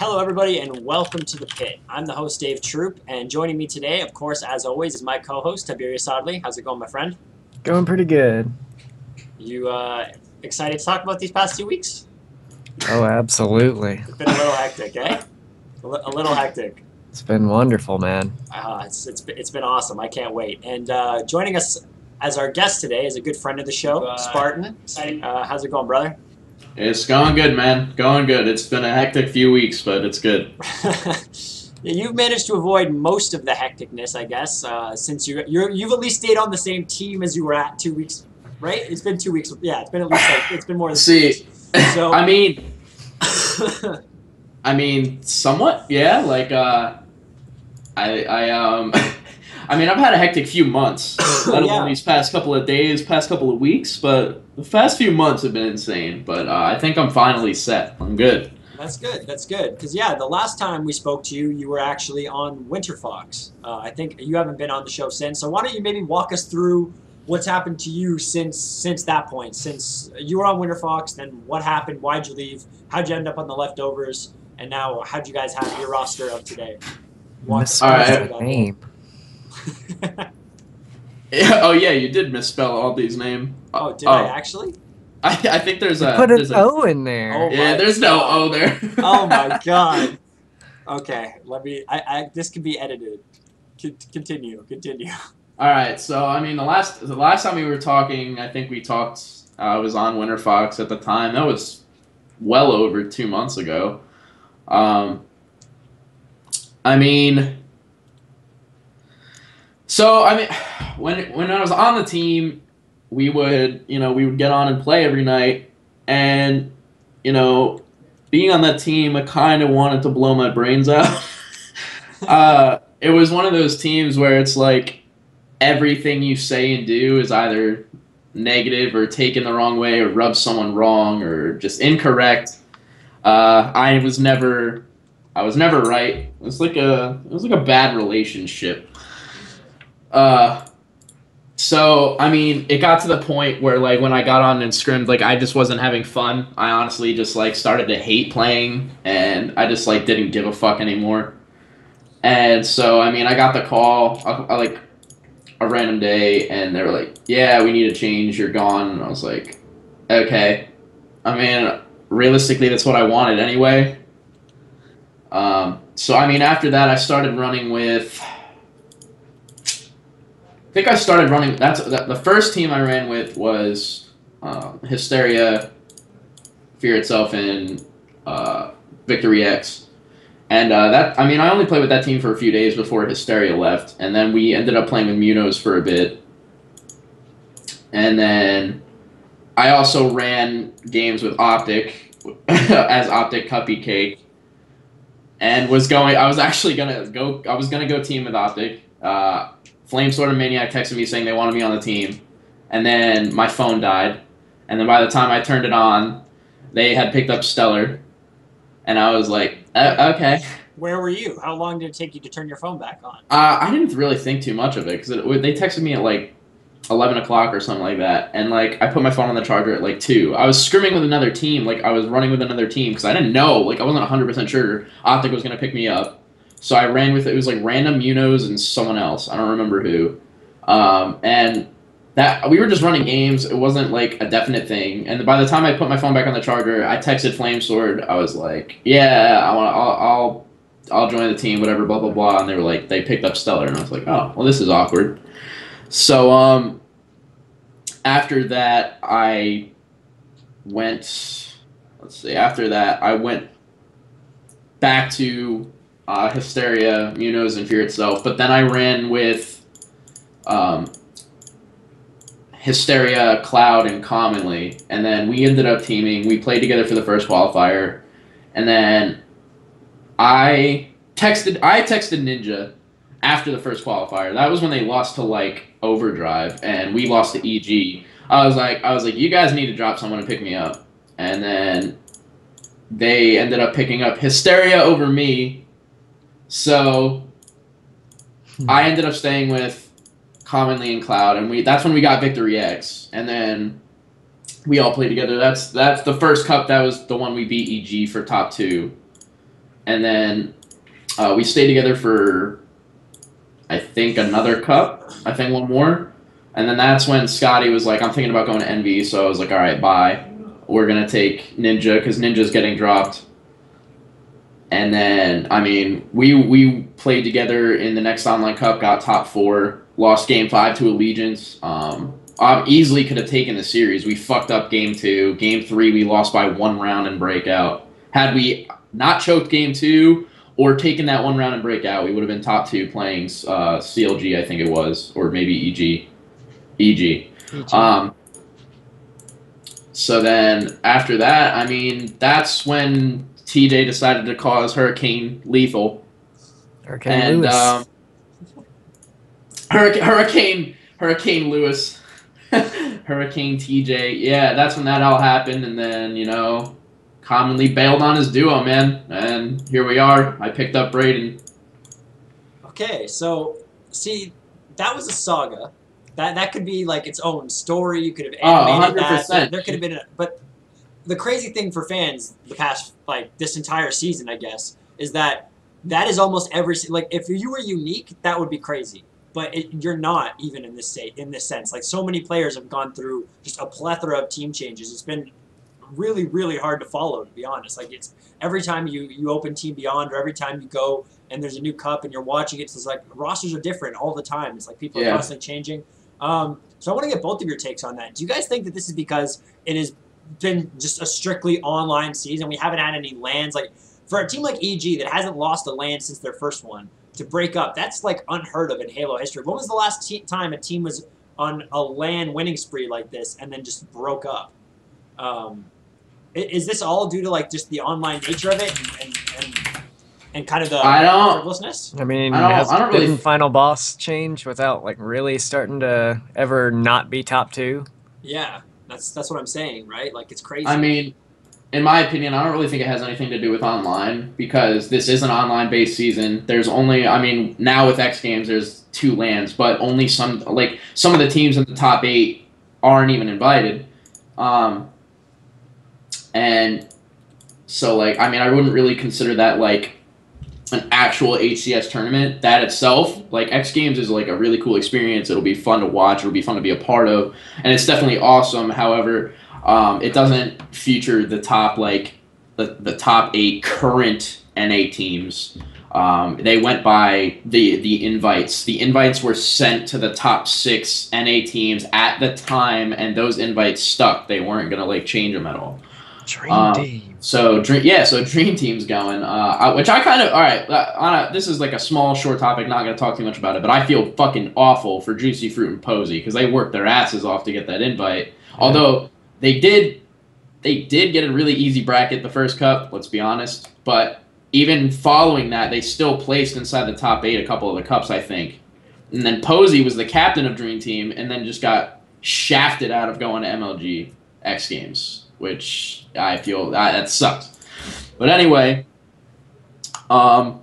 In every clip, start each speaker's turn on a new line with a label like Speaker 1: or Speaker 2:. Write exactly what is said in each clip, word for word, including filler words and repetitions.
Speaker 1: Hello, everybody, and welcome to the pit. I'm the host, Dave Throop, and joining me today, of course, as always, is my co-host, Tiberius Audley. How's it going, my friend?
Speaker 2: Going pretty good.
Speaker 1: You uh, excited to talk about these past two weeks?
Speaker 2: Oh, absolutely.
Speaker 1: It's been a little hectic, eh? A, li a little hectic.
Speaker 2: It's been wonderful, man.
Speaker 1: Uh, it's, it's, it's been awesome. I can't wait. And uh, joining us as our guest today is a good friend of the show, uh, Spartan. Uh, how's it going, brother?
Speaker 3: It's going good, man. Going good. It's been a hectic few weeks, but it's good.
Speaker 1: You've managed to avoid most of the hecticness, I guess, uh, since you you're, you've at least stayed on the same team as you were at two weeks, right? It's been two weeks. Yeah, it's been at least like, it's been more than
Speaker 3: See,
Speaker 1: two weeks. So,
Speaker 3: I mean, I mean, somewhat, yeah. Like, uh, I, I, um, I mean, I've had a hectic few months, let alone
Speaker 1: Yeah.
Speaker 3: these past couple of days, past couple of weeks, but the past few months have been insane. But uh, I think I'm finally set. I'm good.
Speaker 1: That's good. That's good. Because, yeah, the last time we spoke to you, you were actually on Winter Fox. Uh, I think you haven't been on the show since. So why don't you maybe walk us through what's happened to you since since that point? Since you were on Winter Fox, then what happened? Why'd you leave? How'd you end up on the leftovers? And now how'd you guys have your roster of today? Walk us
Speaker 2: Misspelled
Speaker 3: All right.
Speaker 1: through that.
Speaker 2: name.
Speaker 3: Yeah, oh yeah, you did misspell Aldi's name.
Speaker 1: Oh, did
Speaker 3: oh.
Speaker 1: I actually?
Speaker 3: I, I think there's a
Speaker 2: Put
Speaker 3: there's
Speaker 2: an
Speaker 3: a,
Speaker 2: O in there.
Speaker 1: Oh,
Speaker 3: yeah,
Speaker 1: my
Speaker 3: there's no
Speaker 1: God.
Speaker 3: O there.
Speaker 1: Oh my God. Okay, let me. I, I this can be edited. C continue. Continue.
Speaker 3: All right, so I mean, the last the last time we were talking, I think we talked. Uh, I was on Winter Fox at the time. That was well over two months ago. Um, I mean, so I mean, when when I was on the team, we would you know we would get on and play every night, and you know, being on that team, I kind of wanted to blow my brains out. uh, it was one of those teams where it's like everything you say and do is either negative or taken the wrong way or rubs someone wrong or just incorrect. Uh, I was never, I was never right. It was like a, it was like a bad relationship. Uh, so I mean, it got to the point where like when I got on and scrimmed, like I just wasn't having fun. I honestly just like started to hate playing, and I just like didn't give a fuck anymore. And so I mean, I got the call. I, I like. a random day, and they were like, yeah, we need to change, you're gone. And I was like, okay. I mean, realistically, that's what I wanted anyway. Um, so, I mean, after that, I started running with, I think I started running, that's that, the first team I ran with was uh, Hysteria, Fear Itself, and uh, Victory X. And uh, that, I mean, I only played with that team for a few days before Hysteria left, and then we ended up playing with Munos for a bit. And then I also ran games with Optic as Optic Cuppy Cake, and was going. I was actually gonna go. I was gonna go team with Optic. Uh, Flamesword and Maniac texted me saying they wanted me on the team, and then my phone died, and then by the time I turned it on, they had picked up Stellar. And I was like, uh, okay.
Speaker 1: Where were you? How long did it take you to turn your phone back on?
Speaker 3: Uh, I didn't really think too much of it because they texted me at like eleven o'clock or something like that, and like I put my phone on the charger at like two. I was scrimming with another team, like I was running with another team because I didn't know, like I wasn't one hundred percent sure Optic was gonna pick me up. So I ran with it. It was like random Munos and someone else. I don't remember who. Um, and that we were just running games. It wasn't like a definite thing. And by the time I put my phone back on the charger, I texted Flamesword. I was like, "Yeah, I want. I'll, I'll, I'll join the team. Whatever. Blah blah blah." And they were like, they picked up Stellar, and I was like, "Oh, well, this is awkward." So um, after that, I went. Let's see. After that, I went back to uh, Hysteria, Munos, and Fear Itself. But then I ran with. Um, Hysteria, Cloud, and Commonly, and then we ended up teaming. We played together for the first qualifier, and then I texted I texted Ninja after the first qualifier. That was when they lost to like Overdrive, and we lost to E G. I was like, I was like, you guys need to drop someone to pick me up, and then they ended up picking up Hysteria over me, so I ended up staying with Commonly in Cloud, and we that's when we got Victory X, and then we all played together. That's that's the first cup. That was the one we beat E G for top two. and then uh, we stayed together for I think another cup. I think one more, and then that's when Scotty was like, "I'm thinking about going to N V." So I was like, "All right, bye. We're gonna take Ninja because Ninja's getting dropped." And then, I mean, we we played together in the next online cup, got top four, lost game five to Allegiance. Um, I easily could have taken the series. We fucked up game two. Game three, we lost by one round and breakout. Had we not choked game two or taken that one round and breakout, we would have been top two playing uh, C L G, I think it was, or maybe E G. E G. E G. Um, so then after that, I mean, that's when T J decided to cause Hurricane lethal.
Speaker 2: Hurricane
Speaker 3: and,
Speaker 2: Lewis.
Speaker 3: Um, Hurricane, Hurricane, Hurricane Lewis. Hurricane T J. Yeah, that's when that all happened. And then, you know, commonly bailed on his duo, man. And here we are. I picked up Braden.
Speaker 1: Okay, so, see, that was a saga. That that could be, like, its own story. You could have animated
Speaker 3: oh, one hundred percent.
Speaker 1: that. There, there could have been a... But the crazy thing for fans the past, like, this entire season, I guess, is that that is almost every... Like, if you were unique, that would be crazy. But it, you're not even in this state, in this sense. Like, so many players have gone through just a plethora of team changes. It's been really, really hard to follow, to be honest. Like, it's every time you, you open Team Beyond or every time you go and there's a new cup and you're watching it, it's like rosters are different all the time. It's like people are
Speaker 3: yeah.
Speaker 1: constantly changing. Um, so I want to get both of your takes on that. Do you guys think that this is because it has been just a strictly online season? We haven't had any lands. Like, for a team like E G that hasn't lost a land since their first one, to break up, that's like unheard of in Halo history. When was the last te time a team was on a LAN winning spree like this and then just broke up? Um, is this all due to like just the online nature of it and and, and kind of the
Speaker 3: I don't,
Speaker 1: frivolousness?
Speaker 2: I mean,
Speaker 3: I don't,
Speaker 2: has
Speaker 3: I don't
Speaker 2: didn't
Speaker 3: really...
Speaker 2: final boss change without like really starting to ever not be top two?
Speaker 1: Yeah, that's that's what I'm saying, right? Like, it's crazy.
Speaker 3: I mean, in my opinion, I don't really think it has anything to do with online because this is an online-based season. There's only, I mean, now with X Games, there's two lands, but only some, like, some of the teams in the top eight aren't even invited. Um, and so, like, I mean, I wouldn't really consider that, like, an actual H C S tournament. That itself, like, X Games is, like, a really cool experience. It'll be fun to watch. It'll be fun to be a part of. And it's definitely awesome. However, Um, it doesn't feature the top like the, the top eight current N A teams. Um, they went by the the invites. The invites were sent to the top six N A teams at the time, and those invites stuck. They weren't gonna like change them at all.
Speaker 2: Dream
Speaker 3: um,
Speaker 2: team.
Speaker 3: So dream, yeah. So dream team's going. Uh, which I kind of all right. Uh, on a, this is like a small short topic. Not gonna talk too much about it, but I feel fucking awful for Juicy Fruit and Posey because they worked their asses off to get that invite. Yeah. Although They did they did get a really easy bracket the first cup, let's be honest. But even following that, they still placed inside the top eight a couple of the cups, I think. And then Posey was the captain of Dream Team and then just got shafted out of going to M L G X Games, which I feel that, that sucks. But anyway, um,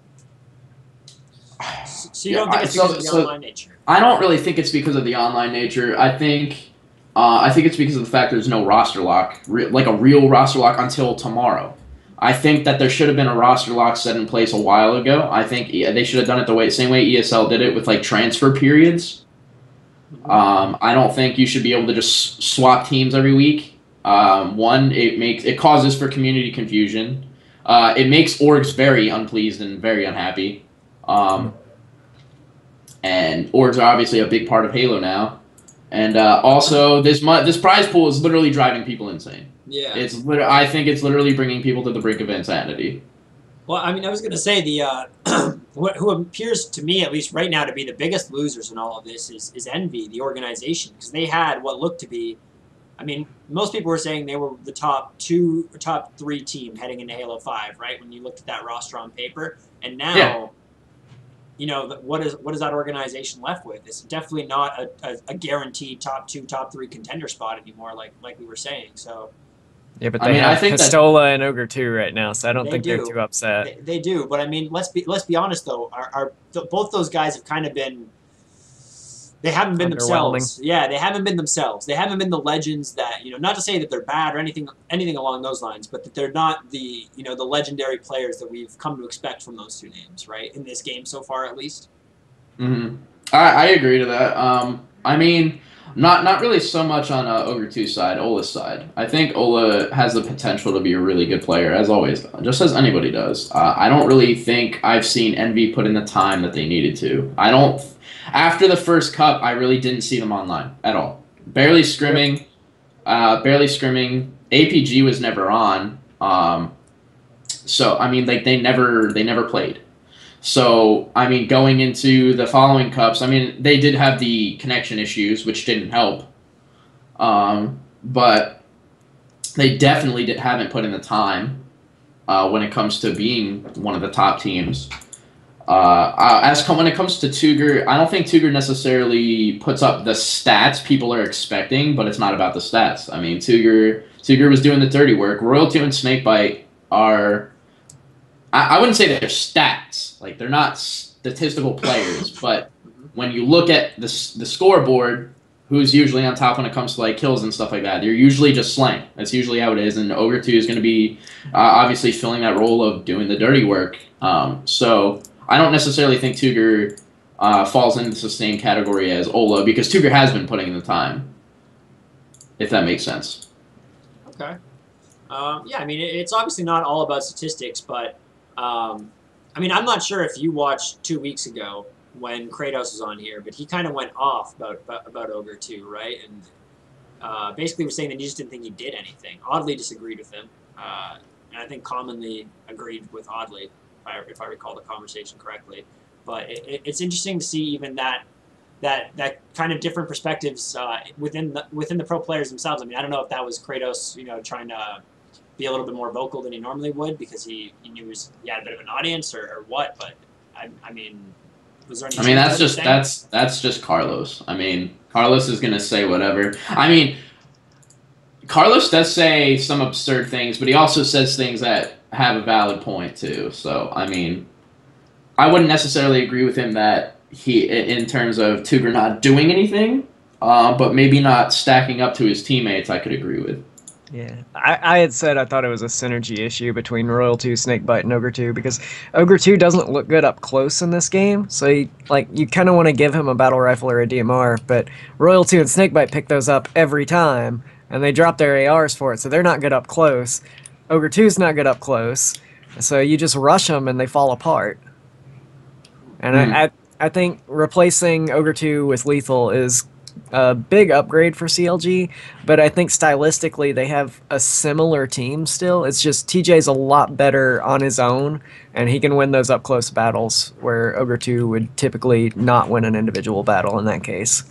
Speaker 1: so you don't think it's
Speaker 3: so,
Speaker 1: because of the
Speaker 3: so
Speaker 1: online nature?
Speaker 3: I don't really think it's because of the online nature. I think... Uh, I think it's because of the fact there's no roster lock, re like a real roster lock until tomorrow. I think that there should have been a roster lock set in place a while ago. I think yeah, they should have done it the way same way E S L did it with like transfer periods. Um, I don't think you should be able to just swap teams every week. Um, one, it makes it causes for community confusion. Uh, it makes orgs very unpleased and very unhappy. Um, and orgs are obviously a big part of Halo now. And uh, also, this this prize pool is literally driving people insane.
Speaker 1: Yeah,
Speaker 3: it's I think it's literally bringing people to the brink of insanity.
Speaker 1: Well, I mean, I was going to say the uh, what who appears to me, at least right now, to be the biggest losers in all of this is is Envy, the organization, because they had what looked to be. I mean, most people were saying they were the top two, or top three team heading into Halo five, right? When you looked at that roster on paper, and now. Yeah. You know, what is what is that organization left with? It's definitely not a, a, a guaranteed top two, top three contender spot anymore, like like we were saying. So,
Speaker 2: yeah, but they
Speaker 3: I mean,
Speaker 2: have
Speaker 3: I think
Speaker 2: Pistola and Ogre two right now, so I don't
Speaker 1: they
Speaker 2: think
Speaker 1: do.
Speaker 2: they're too upset.
Speaker 1: They, they do, but I mean, let's be let's be honest though. Our, our th both those guys have kind of been They haven't been
Speaker 2: underwhelming.
Speaker 1: themselves. Yeah, they haven't been themselves. They haven't been the legends that, you know, not to say that they're bad or anything anything along those lines, but that they're not the, you know, the legendary players that we've come to expect from those two names, right? In this game so far, at least.
Speaker 3: Mm-hmm. I, I agree to that. Um, I mean, not not really so much on uh, Ogre two's side, Ola's side. I think Ola has the potential to be a really good player, as always, just as anybody does. Uh, I don't really think I've seen Envy put in the time that they needed to. I don't. After the first cup, I really didn't see them online at all. Barely scrimming, uh, barely scrimming. A P G was never on. Um, so I mean, like they never they never played. So, I mean, going into the following cups, I mean, they did have the connection issues, which didn't help. Um, but they definitely did, haven't put in the time uh, when it comes to being one of the top teams. Uh, uh, as com- when it comes to Tuger, I don't think Tuger necessarily puts up the stats people are expecting, but it's not about the stats. I mean, Tuger Tuger was doing the dirty work. Royalty and Snakebite are... I wouldn't say that they're stats. Like, they're not statistical players. But when you look at the, the scoreboard, who's usually on top when it comes to, like, kills and stuff like that, they're usually just slaying. That's usually how it is. And Ogre two is going to be, uh, obviously, filling that role of doing the dirty work. Um, so I don't necessarily think Tuger uh, falls into the same category as Ola, because Tuger has been putting in the time, if that makes sense.
Speaker 1: Okay. Um, yeah, I mean, it, it's obviously not all about statistics, but... Um, I mean, I'm not sure if you watched two weeks ago when Kratos was on here, but he kind of went off about, about about Ogre two, right? And uh, basically was saying that he just didn't think he did anything. Oddly disagreed with him, uh, and I think commonly agreed with Oddly, if I, if I recall the conversation correctly. But it, it, it's interesting to see even that that that kind of different perspectives uh, within the within the pro players themselves. I mean, I don't know if that was Kratos, you know, trying to be a little bit more vocal than he normally would because he, he knew he, was, he had a bit of an audience or, or what, but I, I mean, was there any...
Speaker 3: I mean, that's just that's that's just Carlos. I mean, Carlos is gonna say whatever. I mean, Carlos does say some absurd things, but he also says things that have a valid point too. So I mean, I wouldn't necessarily agree with him that he, in terms of Tuger not doing anything, uh, but maybe not stacking up to his teammates, I could agree with.
Speaker 2: Yeah, I, I had said I thought it was a synergy issue between Royal two, Snakebite, and Ogre two, because Ogre two doesn't look good up close in this game, so you, like, you kind of want to give him a battle rifle or a D M R, but Royal two and Snakebite pick those up every time, and they drop their A Rs for it, so they're not good up close. Ogre two's not good up close, so you just rush them and they fall apart. And mm. I, I, I think replacing Ogre two with Lethal is a big upgrade for C L G, but I think stylistically they have a similar team still. It's just T J's a lot better on his own, and he can win those up-close battles where Ogre two would typically not win an individual battle in that case.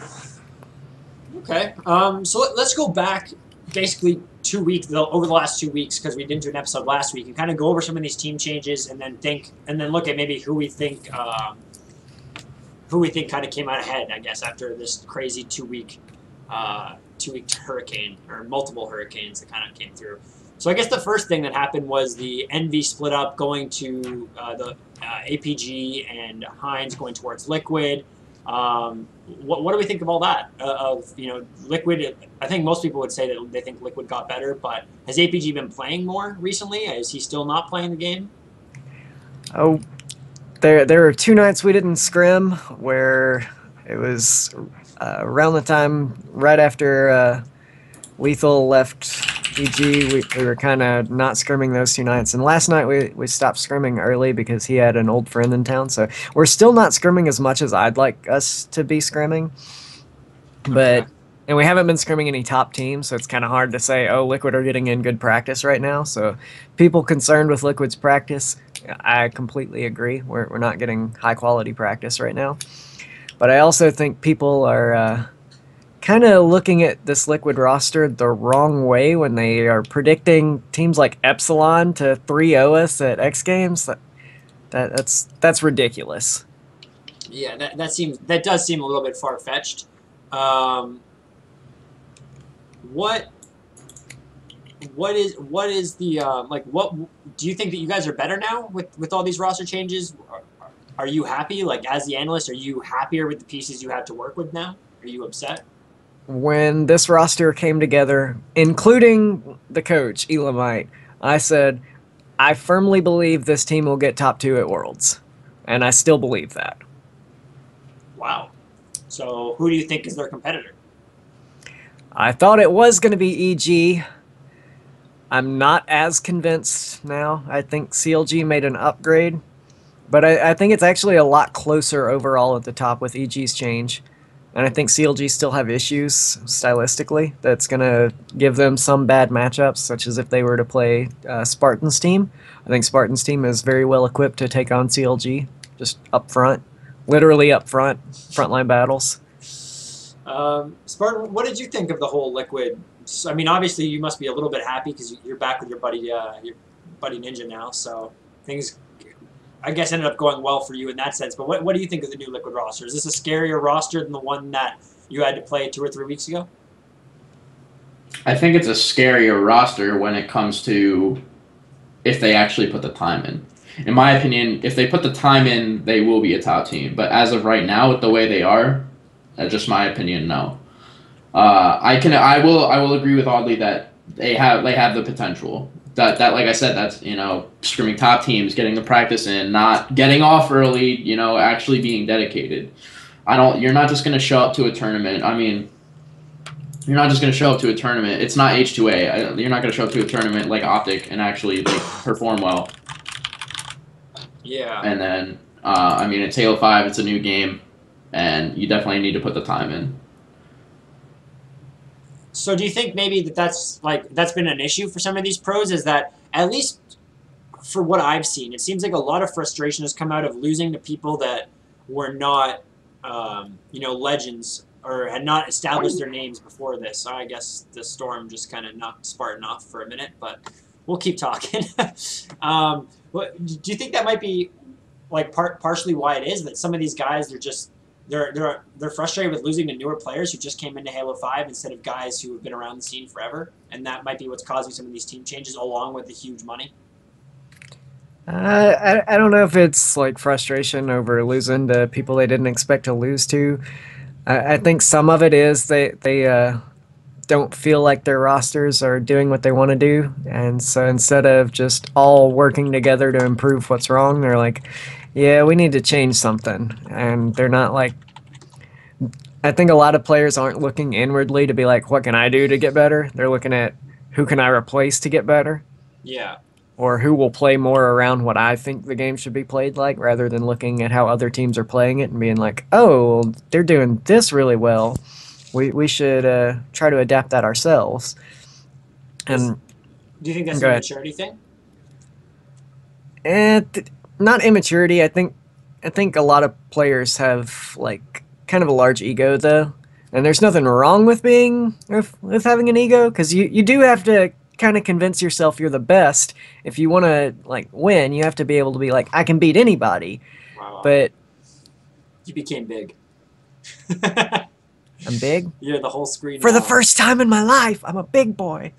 Speaker 1: Okay, um, so let, let's go back basically two weeks, over the last two weeks, because we didn't do an episode last week, and kind of go over some of these team changes and then think, and then look at maybe who we think... Um, who we think kind of came out ahead, I guess, after this crazy two-week uh, two-week hurricane, or multiple hurricanes that kind of came through. So I guess the first thing that happened was the Envy split up, going to uh, the uh, A P G and Heinz going towards Liquid. Um, what, what do we think of all that? Uh, of, you know, Liquid, I think most people would say that they think Liquid got better, but has A P G been playing more recently? Is he still not playing the game?
Speaker 2: Oh, There, there were two nights we didn't scrim where it was uh, around the time right after uh, Lethal left E G. We, we were kind of not scrimming those two nights. And last night we, we stopped scrimming early because he had an old friend in town. So we're still not scrimming as much as I'd like us to be scrimming. But, and we haven't been scrimming any top teams, so it's kind of hard to say, oh, Liquid are getting in good practice right now. So people concerned with Liquid's practice, I completely agree. We're, we're not getting high-quality practice right now. But I also think people are uh, kind of looking at this Liquid roster the wrong way when they are predicting teams like Epsilon to three oh us at X Games. That, that, that's that's ridiculous.
Speaker 1: Yeah, that, that, seems, that does seem a little bit far-fetched. Um, what... What is what is the uh, like? What do you think that you guys are better now with with all these roster changes? Are you happy? Like as the analyst, are you happier with the pieces you had to work with now? Are you upset?
Speaker 2: When this roster came together, including the coach, Elamite, I said, I firmly believe this team will get top two at Worlds. And I still believe that.
Speaker 1: Wow. So who do you think is their competitor?
Speaker 2: I thought it was going to be E G. I'm not as convinced now. I think C L G made an upgrade. But I, I think it's actually a lot closer overall at the top with E G's change. And I think C L G still have issues stylistically that's going to give them some bad matchups, such as if they were to play uh, Spartan's team. I think Spartan's team is very well equipped to take on C L G, just up front, literally up front, frontline battles.
Speaker 1: Um, Spartan, what did you think of the whole Liquid? I mean, obviously you must be a little bit happy because you're back with your buddy, uh, your buddy Ninja now. So things, I guess, ended up going well for you in that sense. But what what do you think of the new Liquid roster? Is this a scarier roster than the one that you had to play two or three weeks ago?
Speaker 3: I think it's a scarier roster when it comes to if they actually put the time in. In my opinion, if they put the time in, they will be a top team. But as of right now, with the way they are, that's just my opinion. No, uh, I can. I will. I will agree with Audley that they have. They have the potential. That that like I said, that's you know scrimming top teams, getting the practice in, not getting off early. You know, actually being dedicated. I don't. You're not just going to show up to a tournament. I mean, you're not just going to show up to a tournament. It's not H two A. I, you're not going to show up to a tournament like Optic and actually like perform well.
Speaker 1: Yeah.
Speaker 3: And then, uh, I mean, it's Halo five. It's a new game, and you definitely need to put the time in.
Speaker 1: So do you think maybe that that's like that's been an issue for some of these pros? Is that at least for what I've seen, it seems like a lot of frustration has come out of losing to people that were not, um, you know, legends or had not established their names before this. So I guess the storm just kind of knocked Spartan off for a minute, but we'll keep talking. um, what, do you think that might be like part partially why it is that some of these guys they're just they're they're they're frustrated with losing to newer players who just came into Halo five instead of guys who have been around the scene forever, and that might be what's causing some of these team changes along with the huge money?
Speaker 2: Uh, I, I don't know if it's like frustration over losing to people they didn't expect to lose to. I, I think some of it is they they uh, don't feel like their rosters are doing what they want to do, and so instead of just all working together to improve what's wrong, they're like, yeah, we need to change something. And they're not like, I think a lot of players aren't looking inwardly to be like, what can I do to get better? They're looking at who can I replace to get better?
Speaker 1: Yeah.
Speaker 2: Or who will play more around what I think the game should be played like, rather than looking at how other teams are playing it and being like, oh, well, they're doing this really well. We we should uh, try to adapt that ourselves. And
Speaker 1: do you think that's
Speaker 2: an
Speaker 1: immaturity thing?
Speaker 2: And not immaturity. I think I think a lot of players have like kind of a large ego though, and there's nothing wrong with being with, with having an ego, because you you do have to kind of convince yourself you're the best. If you want to like win, you have to be able to be like, I can beat anybody.
Speaker 1: Wow.
Speaker 2: But
Speaker 1: you became big.
Speaker 2: I'm big.
Speaker 1: Yeah, the whole screen.
Speaker 2: For
Speaker 1: now.
Speaker 2: the first time in my life, I'm a big boy.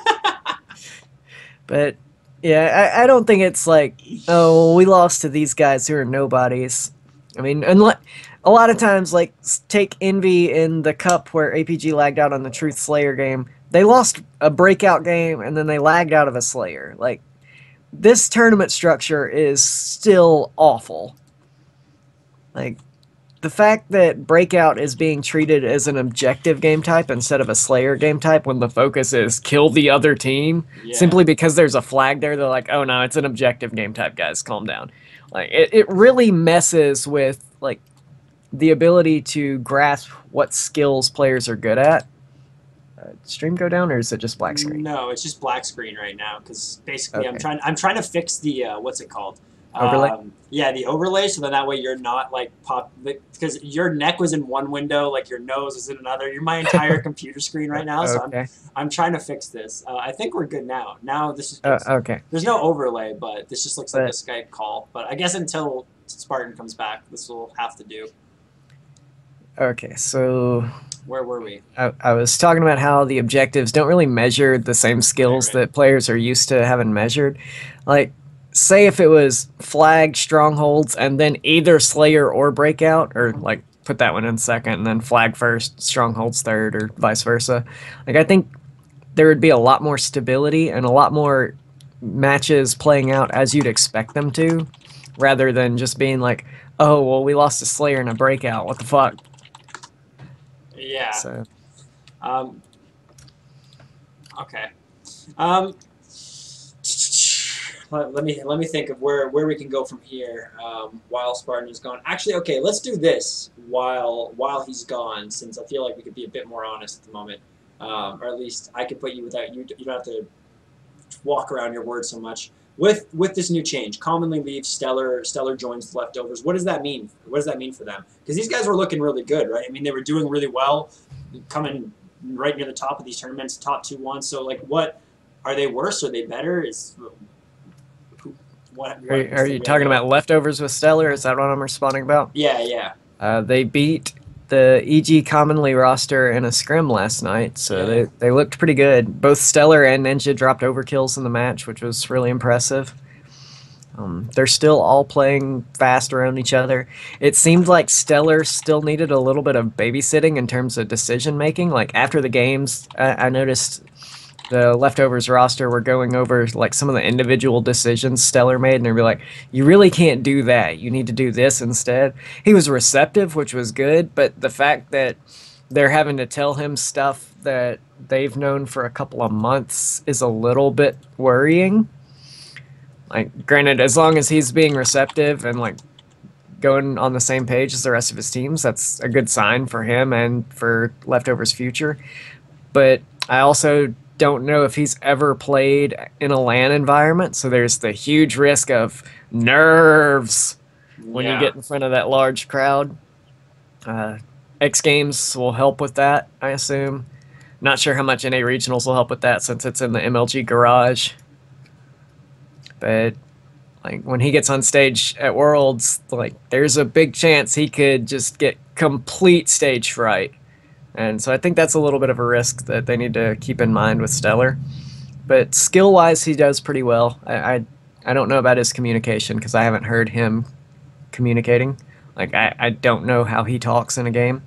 Speaker 2: But yeah, I, I don't think it's like, oh, we lost to these guys who are nobodies. I mean, unless, a lot of times, like, take Envy in the Cup where A P G lagged out on the Truth Slayer game. They lost a breakout game, and then they lagged out of a Slayer. Like, this tournament structure is still awful. Like, the fact that Breakout is being treated as an objective game type instead of a Slayer game type when the focus is kill the other team, yeah. simply because there's a flag there, they're like, oh no, it's an objective game type, guys, calm down. Like, it, it really messes with, like, the ability to grasp what skills players are good at. Uh, stream go down, or is it just black screen?
Speaker 1: No, it's just black screen right now, because basically
Speaker 2: okay.
Speaker 1: I'm trying I'm trying to fix the, uh, what's it called?
Speaker 2: Overlay?
Speaker 1: Um, yeah, the overlay, so then that way you're not like pop, because your neck was in one window, like your nose is in another. You're my entire computer screen right now, so
Speaker 2: okay.
Speaker 1: I'm I'm trying to fix this. Uh, I think we're good now. Now this is uh,
Speaker 2: okay.
Speaker 1: There's no overlay, but this just looks
Speaker 2: but,
Speaker 1: like a Skype call. But I guess until Spartan comes back, this will have to do.
Speaker 2: Okay, so
Speaker 1: where were we?
Speaker 2: I, I was talking about how the objectives don't really measure the same skills
Speaker 1: right, right.
Speaker 2: that players are used to having measured. Like, say if it was flag strongholds and then either Slayer or Breakout, or like put that one in second and then flag first, strongholds third, or vice versa. Like I think there would be a lot more stability and a lot more matches playing out as you'd expect them to, rather than just being like, oh well, we lost a Slayer and a Breakout. What the fuck?
Speaker 1: Yeah.
Speaker 2: So.
Speaker 1: Um. Okay. Um. Let, let me let me think of where where we can go from here. Um, while Spartan is gone. Actually, okay, let's do this while while he's gone, since I feel like we could be a bit more honest at the moment, um, or at least I could put you without you. You don't have to walk around your words so much. With with this new change, commonly leaves Stellar Stellar joins the leftovers. What does that mean? What does that mean for them? Because these guys were looking really good, right? I mean, they were doing really well, coming right near the top of these tournaments, top two one. So like, what are they worse? Are they better? Is what? what
Speaker 2: Are, are you talking about leftovers with Stellar? Is that what I'm responding about?
Speaker 1: Yeah, yeah.
Speaker 2: Uh, they beat the E G commonly roster in a scrim last night, so
Speaker 1: Yeah.
Speaker 2: they, they looked pretty good. Both Stellar and Ninja dropped overkills in the match, which was really impressive. Um, they're still all playing fast around each other. It seemed like Stellar still needed a little bit of babysitting in terms of decision making. Like after the games, I, I noticed the leftovers roster were going over like some of the individual decisions Stellar made, and they'd be like, you really can't do that. You need to do this instead. He was receptive, which was good, but the fact that they're having to tell him stuff that they've known for a couple of months is a little bit worrying. Like, granted, as long as he's being receptive and like going on the same page as the rest of his teams, that's a good sign for him and for Leftovers' future. But I also don't know if he's ever played in a LAN environment, so there's the huge risk of nerves when
Speaker 1: Yeah.
Speaker 2: you get in front of that large crowd. Uh, X Games will help with that, I assume. Not sure how much N A Regionals will help with that since it's in the M L G garage. But like when he gets on stage at Worlds, like there's a big chance he could just get complete stage fright. And so I think that's a little bit of a risk that they need to keep in mind with Stellar. But skill-wise, he does pretty well. I I, I don't know about his communication because I haven't heard him communicating. Like, I, I don't know how he talks in a game.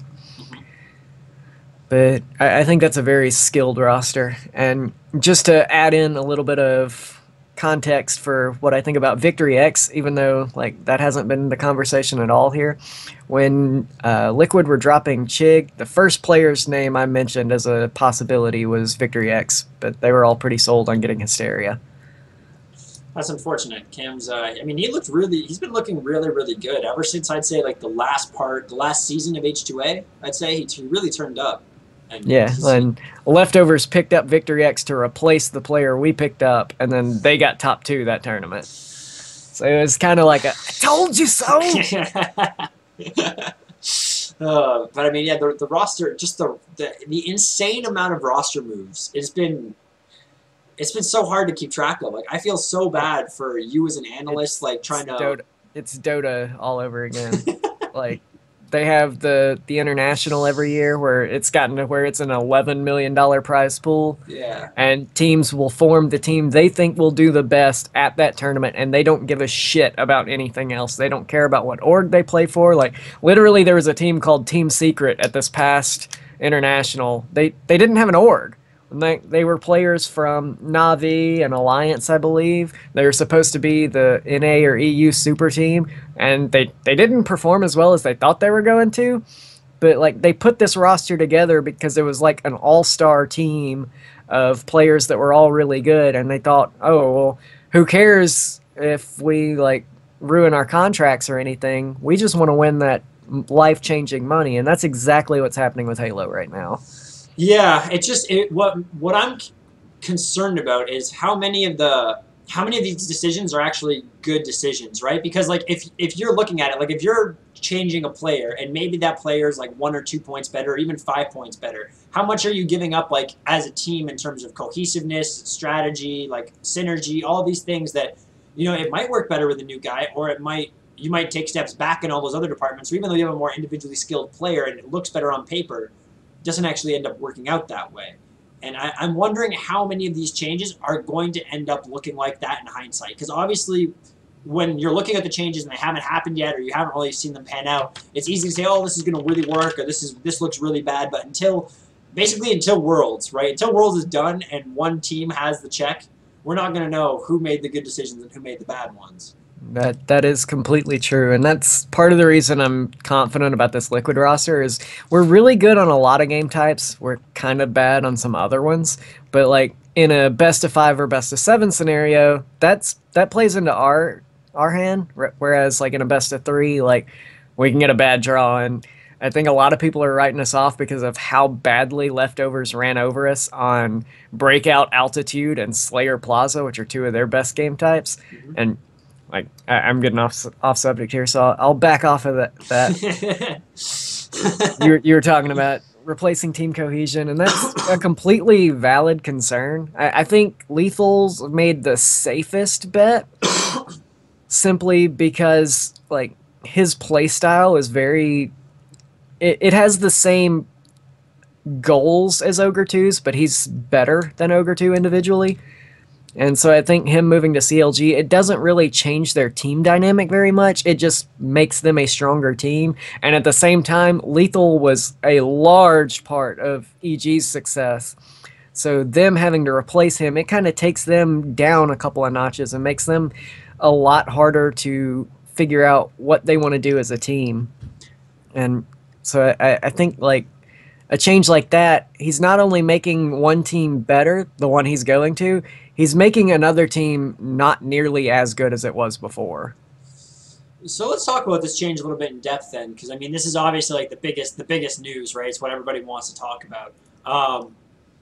Speaker 2: But I, I think that's a very skilled roster. And just to add in a little bit of context for what I think about Victory X, even though like that hasn't been the conversation at all here, when uh, Liquid were dropping Chig, the first player's name I mentioned as a possibility was Victory X, but they were all pretty sold on getting Hysteria.
Speaker 1: That's unfortunate. Cam's, uh, I mean, he looked really, he's been looking really, really good ever since I'd say like the last part, the last season of H two A, I'd say he, he really turned up. And
Speaker 2: Yeah, and Leftovers picked up Victory X to replace the player we picked up, and then they got top two that tournament. So it was kind of like a, I told you so!
Speaker 1: uh, but I mean, yeah, the, the roster, just the, the the insane amount of roster moves, it's been, it's been so hard to keep track of. Like, I feel so bad for you as an analyst,
Speaker 2: It's-
Speaker 1: like trying to...
Speaker 2: It's Dota, it's Dota all over again. Like, they have the, the international every year where it's gotten to where it's an eleven million dollars prize pool.
Speaker 1: Yeah.
Speaker 2: And teams will form the team they think will do the best at that tournament, and they don't give a shit about anything else. They don't care about what org they play for. Like, literally, there was a team called Team Secret at this past international. They they didn't have an org. And They, they were players from Na'Vi and Alliance, I believe. They were supposed to be the N A or E U super team, and they, they didn't perform as well as they thought they were going to. But like they put this roster together because it was like an all-star team of players that were all really good, and they thought, oh, well, who cares if we like ruin our contracts or anything? We just want to win that life-changing money, and that's exactly what's happening with Halo right now.
Speaker 1: Yeah, it's just it, what what I'm c- concerned about is how many of the how many of these decisions are actually good decisions, right? Because like if if you're looking at it, like if you're changing a player and maybe that player is like one or two points better, or even five points better, how much are you giving up like as a team in terms of cohesiveness, strategy, like synergy, all these things that you know it might work better with a new guy, or it might you might take steps back in all those other departments, or even though you have a more individually skilled player and it looks better on paper, doesn't actually end up working out that way. And I, I'm wondering how many of these changes are going to end up looking like that in hindsight. Because obviously, when you're looking at the changes and they haven't happened yet, or you haven't really seen them pan out, it's easy to say, "Oh, this is going to really work," or "This is this looks really bad." But until, basically, until Worlds, right? Until Worlds is done and one team has the check, we're not going to know who made the good decisions and who made the bad ones.
Speaker 2: That that is completely true, and that's part of the reason I'm confident about this Liquid roster. Is we're really good on a lot of game types. We're kind of bad on some other ones, but like in a best of five or best of seven scenario, that's that plays into our our hand. Whereas like in a best of three, like we can get a bad draw, and I think a lot of people are writing us off because of how badly Leftovers ran over us on Breakout Altitude and Slayer Plaza, which are two of their best game types, mm-hmm. and Like I, I'm getting off off subject here, so I'll, I'll back off of that. That you were, you were talking about replacing team cohesion, and that's a completely valid concern. I, I think Lethal's made the safest bet, simply because like his play style is very. It, it has the same goals as Ogre two's, but he's better than Ogre two individually. And so I think him moving to C L G, it doesn't really change their team dynamic very much. It just makes them a stronger team. And at the same time, Lethal was a large part of E G's success. So them having to replace him, it kind of takes them down a couple of notches and makes them a lot harder to figure out what they want to do as a team. And so I, I think like a change like that, he's not only making one team better, the one he's going to, he's making another team not nearly as good as it was before.
Speaker 1: So let's talk about this change a little bit in depth then, because I mean this is obviously like the biggest the biggest news, right? It's what everybody wants to talk about. Um,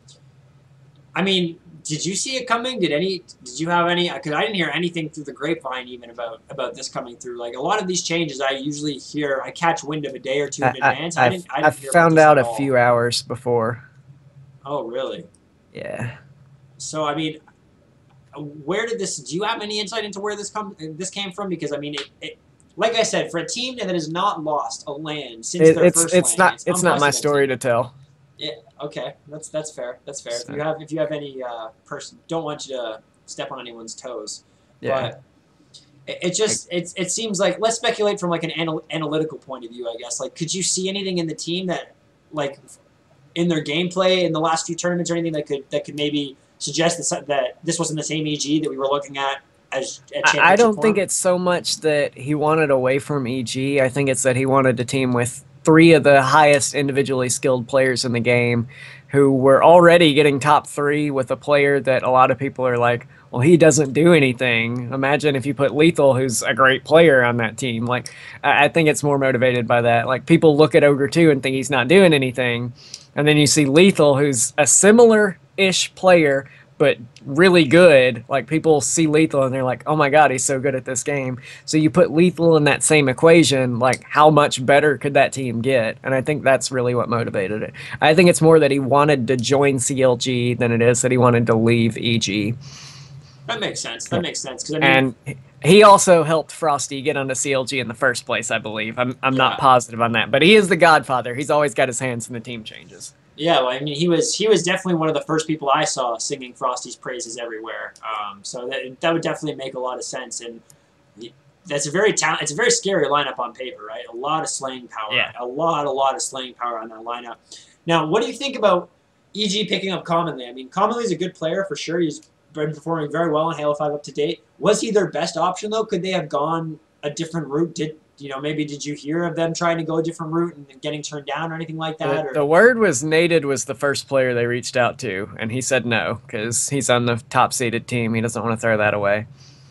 Speaker 1: I mean, did you see it coming? Did any? Did you have any? Because I didn't hear anything through the grapevine even about about this coming through. Like a lot of these changes, I usually hear, I catch wind of a day or two in
Speaker 2: I,
Speaker 1: advance.
Speaker 2: I,
Speaker 1: I didn't. I, didn't
Speaker 2: I
Speaker 1: hear
Speaker 2: found
Speaker 1: about
Speaker 2: out
Speaker 1: this
Speaker 2: a
Speaker 1: at
Speaker 2: few
Speaker 1: all.
Speaker 2: hours before.
Speaker 1: Oh, really?
Speaker 2: Yeah.
Speaker 1: So I mean, where did this? Do you have any insight into where this come this came from? Because I mean, it, it like I said, for a team that has not lost a land since
Speaker 2: it,
Speaker 1: their
Speaker 2: it's
Speaker 1: first
Speaker 2: it's
Speaker 1: land,
Speaker 2: not
Speaker 1: it's,
Speaker 2: it's not my story to tell.
Speaker 1: Yeah. Okay. That's that's fair. That's fair.
Speaker 2: So.
Speaker 1: If you have if you have any uh, person, don't want you to step on anyone's toes.
Speaker 2: Yeah.
Speaker 1: But it, it just it it seems like, let's speculate from like an anal analytical point of view, I guess. Like, could you see anything in the team that, like, in their gameplay in the last few tournaments or anything that could that could maybe suggest that that this wasn't the same E G that we were looking at as at championship
Speaker 2: I don't
Speaker 1: form?
Speaker 2: think it's so much that he wanted away from E G. I think it's that he wanted a team with three of the highest individually skilled players in the game who were already getting top three with a player that a lot of people are like, well, he doesn't do anything. Imagine if you put Lethal, who's a great player, on that team. Like, I think it's more motivated by that. Like, people look at Ogre two and think he's not doing anything. And then you see Lethal, who's a similar-ish player, but really good. Like, people see Lethal and they're like, oh my god, he's so good at this game. So you put Lethal in that same equation, like, how much better could that team get? And I think that's really what motivated it. I think it's more that he wanted to join C L G than it is that he wanted to leave E G.
Speaker 1: That makes sense. That makes sense. 'Cause I mean,
Speaker 2: and he also helped Frosty get onto C L G in the first place, I believe. I'm, I'm
Speaker 1: yeah.
Speaker 2: not positive on that. But he is the godfather. He's always got his hands in the team changes.
Speaker 1: Yeah, well, I mean, he was he was definitely one of the first people I saw singing Frosty's praises everywhere. Um, so that that would definitely make a lot of sense, and that's a very talent. It's a very scary lineup on paper, right? A lot of slaying power,
Speaker 2: yeah.
Speaker 1: a lot, a lot of slaying power on that lineup. Now, what do you think about E G picking up Commonly? I mean, Commonly is a good player for sure. He's been performing very well in Halo five up to date. Was he their best option though? Could they have gone a different route? Did You know, maybe did you hear of them trying to go a different route and getting turned down or anything like that?
Speaker 2: The,
Speaker 1: or?
Speaker 2: the word was Nated was the first player they reached out to, and he said no, because he's on the top-seeded team. He doesn't want to throw that away.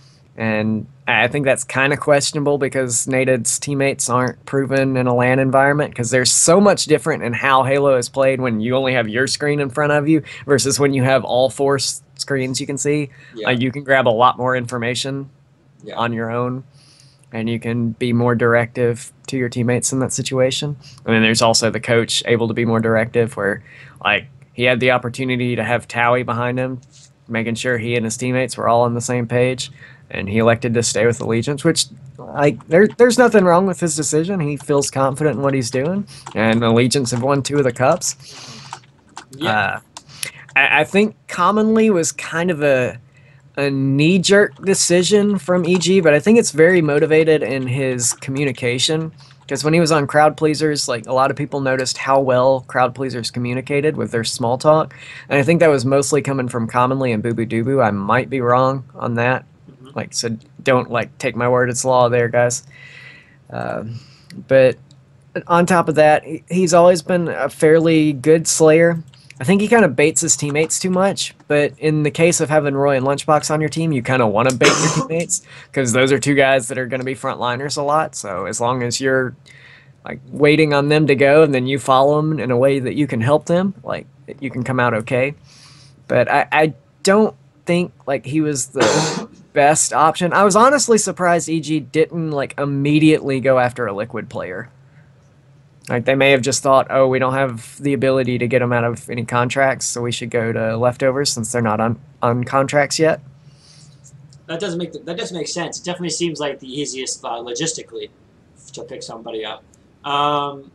Speaker 2: And I think that's kind of questionable because Nated's teammates aren't proven in a LAN environment, because there's so much different in how Halo is played when you only have your screen in front of you versus when you have all four screens you can see.
Speaker 1: Yeah.
Speaker 2: Like, you can grab a lot more information yeah. on your own, and you can be more directive to your teammates in that situation. And then there's also the coach able to be more directive, where like he had the opportunity to have Towie behind him, making sure he and his teammates were all on the same page, and he elected to stay with Allegiance, which like there, there's nothing wrong with his decision. He feels confident in what he's doing, and Allegiance have won two of the cups.
Speaker 1: Yeah.
Speaker 2: Uh, I, I think commonly was kind of a a knee-jerk decision from E G, but I think it's very motivated in his communication. Because when he was on Crowd Pleasers, like a lot of people noticed how well Crowd Pleasers communicated with their small talk, and I think that was mostly coming from Commonly and Boo Boo Doo Boo. I might be wrong on that.
Speaker 1: Mm-hmm.
Speaker 2: Like, so don't like take my word; it's law there, guys. Uh, but on top of that, he- he's always been a fairly good Slayer. I think he kind of baits his teammates too much, but in the case of having Roy and Lunchbox on your team, you kind of want to bait your teammates because those are two guys that are going to be frontliners a lot. So as long as you're like waiting on them to go and then you follow them in a way that you can help them, like you can come out okay. But I, I don't think like he was the best option. I was honestly surprised E G didn't like immediately go after a Liquid player. Like they may have just thought, oh, we don't have the ability to get them out of any contracts, so we should go to leftovers since they're not on, on contracts yet.
Speaker 1: That doesn't make the, that doesn't make sense. It definitely seems like the easiest uh, logistically to pick somebody up. Um,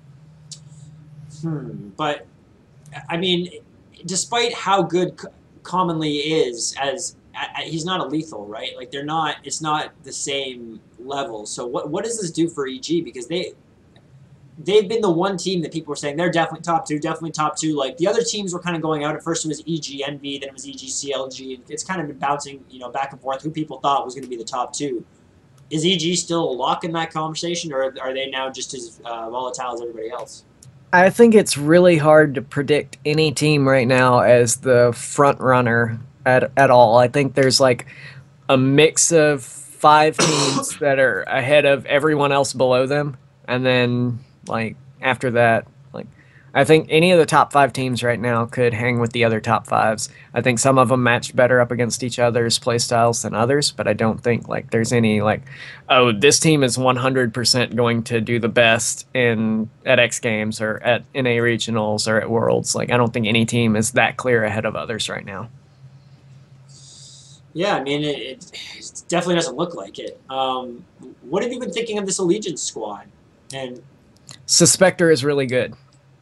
Speaker 1: hmm, but I mean, despite how good C- Commonly is, as I, I, he's not a lethal, right? Like they're not. It's not the same level. So what what does this do for E G? Because they. They've been the one team that people were saying they're definitely top two, definitely top two. Like the other teams were kind of going out. At first it was E G Envy, then it was E G C L G. It's kind of been bouncing, you know, back and forth. Who people thought was going to be the top two? Is E G still a lock in that conversation, or are they now just as uh, volatile as everybody else?
Speaker 2: I think it's really hard to predict any team right now as the front runner at at all. I think there's like a mix of five teams that are ahead of everyone else below them, and then like after that, like I think any of the top five teams right now could hang with the other top fives. I think some of them matched better up against each other's playstyles than others, but I don't think like there's any like, oh, this team is one hundred percent going to do the best in at X Games or at N A regionals or at Worlds. Like I don't think any team is that clear ahead of others right now.
Speaker 1: Yeah, I mean, it, it, it definitely doesn't look like it. Um, what have you been thinking of this Allegiance squad? And
Speaker 2: Suspector is really good.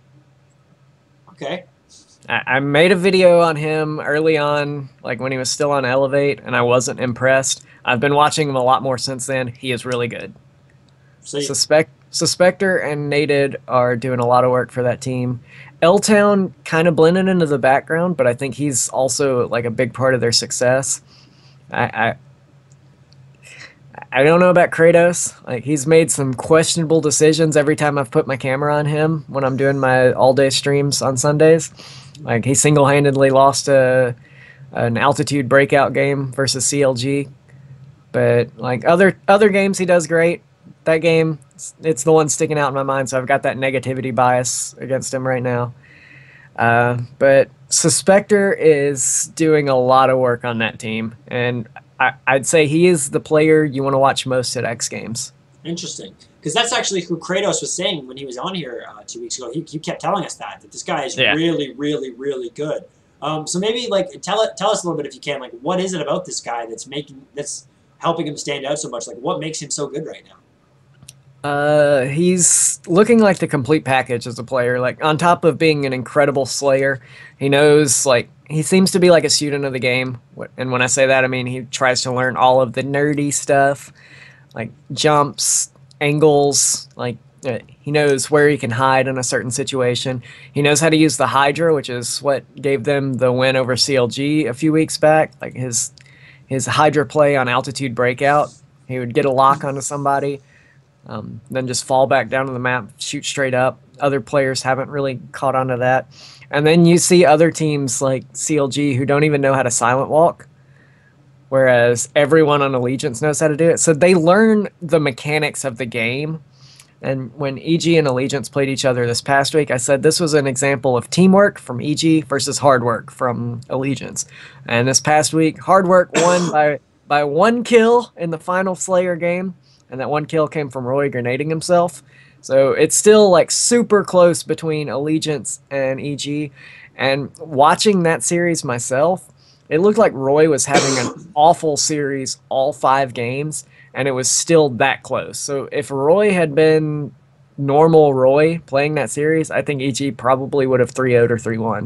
Speaker 1: okay.
Speaker 2: I, I made a video on him early on, like when he was still on Elevate, and I wasn't impressed. I've been watching him a lot more since then. He is really good.
Speaker 1: So you,
Speaker 2: Suspect Suspector and Nated are doing a lot of work for that team. L-Town kind of blended into the background, but I think he's also like a big part of their success. I, I I don't know about Kratos. Like he's made some questionable decisions every time I've put my camera on him when I'm doing my all-day streams on Sundays. Like he single-handedly lost a an altitude breakout game versus C L G. But like other other games he does great. That game, it's the one sticking out in my mind, so I've got that negativity bias against him right now. Uh, but Suspector is doing a lot of work on that team, and I, I'd say he is the player you want to watch most at X Games.
Speaker 1: interesting, because that's actually who Kratos was saying when he was on here uh, two weeks ago. He, he kept telling us that that this guy is
Speaker 2: Yeah.
Speaker 1: really, really, really good. Um, so maybe like tell it, tell us a little bit if you can. Like, what is it about this guy that's making that's helping him stand out so much? Like, what makes him so good right now?
Speaker 2: Uh, he's looking like the complete package as a player. Like on top of being an incredible slayer, he knows like he seems to be like a student of the game. And when I say that, I mean he tries to learn all of the nerdy stuff, like jumps, angles. Like uh, he knows where he can hide in a certain situation. He knows how to use the Hydra, which is what gave them the win over C L G a few weeks back. Like his his Hydra play on altitude breakout, he would get a lock onto somebody. Um, then just fall back down to the map, shoot straight up. Other players haven't really caught on to that. And then you see other teams like C L G who don't even know how to silent walk, whereas everyone on Allegiance knows how to do it. So they learn the mechanics of the game. And when E G and Allegiance played each other this past week, I said this was an example of teamwork from E G versus hard work from Allegiance. And this past week, hard work won by, by one kill in the final Slayer game. And that one kill came from Roy grenading himself. So it's still like super close between Allegiance and E G. And watching that series myself, it looked like Roy was having an awful series all five games, and it was still that close. So if Roy had been normal Roy playing that series, I think E G probably would have three oh'd or three one.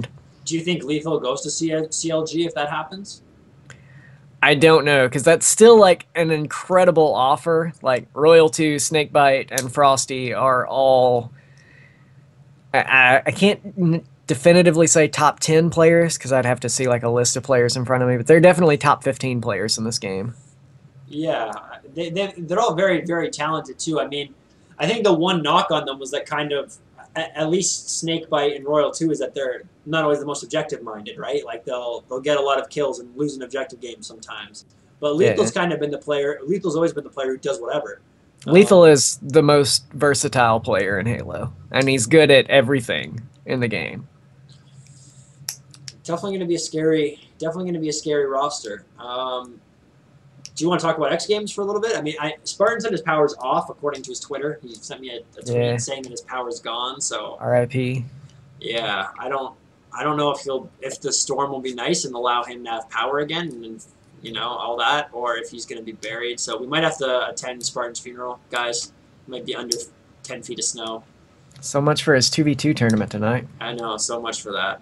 Speaker 1: Do you think Lethal goes to C L G if that happens?
Speaker 2: I don't know, because that's still like an incredible offer. Like Royal two, Snakebite, and Frosty are all. I, I, I can't definitively say top ten players because I'd have to see like a list of players in front of me, but they're definitely top fifteen players in this game.
Speaker 1: Yeah, they, they, they're all very, very talented too. I mean, I think the one knock on them was that kind of, at, at least Snakebite and Royal two, is that they're not always the most objective-minded, right? Like they'll they'll get a lot of kills and lose an objective game sometimes. But Lethal's
Speaker 2: Yeah.
Speaker 1: kind of been the player. Lethal's always been the player who does whatever.
Speaker 2: Lethal
Speaker 1: Um,
Speaker 2: is the most versatile player in Halo, and he's good at everything in the game.
Speaker 1: definitely going to be a scary, definitely going to be a scary roster. Um, do you want to talk about X Games for a little bit? I mean, I, Spartan said his power's off according to his Twitter. He sent me a, a tweet
Speaker 2: Yeah.
Speaker 1: saying that his power's gone. So
Speaker 2: R I P.
Speaker 1: yeah, I don't, I don't know if he'll, if the storm will be nice and allow him to have power again, and you know all that, or if he's going to be buried. So we might have to attend Spartan's funeral, guys. It might be under ten feet of snow.
Speaker 2: So much for his two v two tournament tonight.
Speaker 1: I know, so much for that.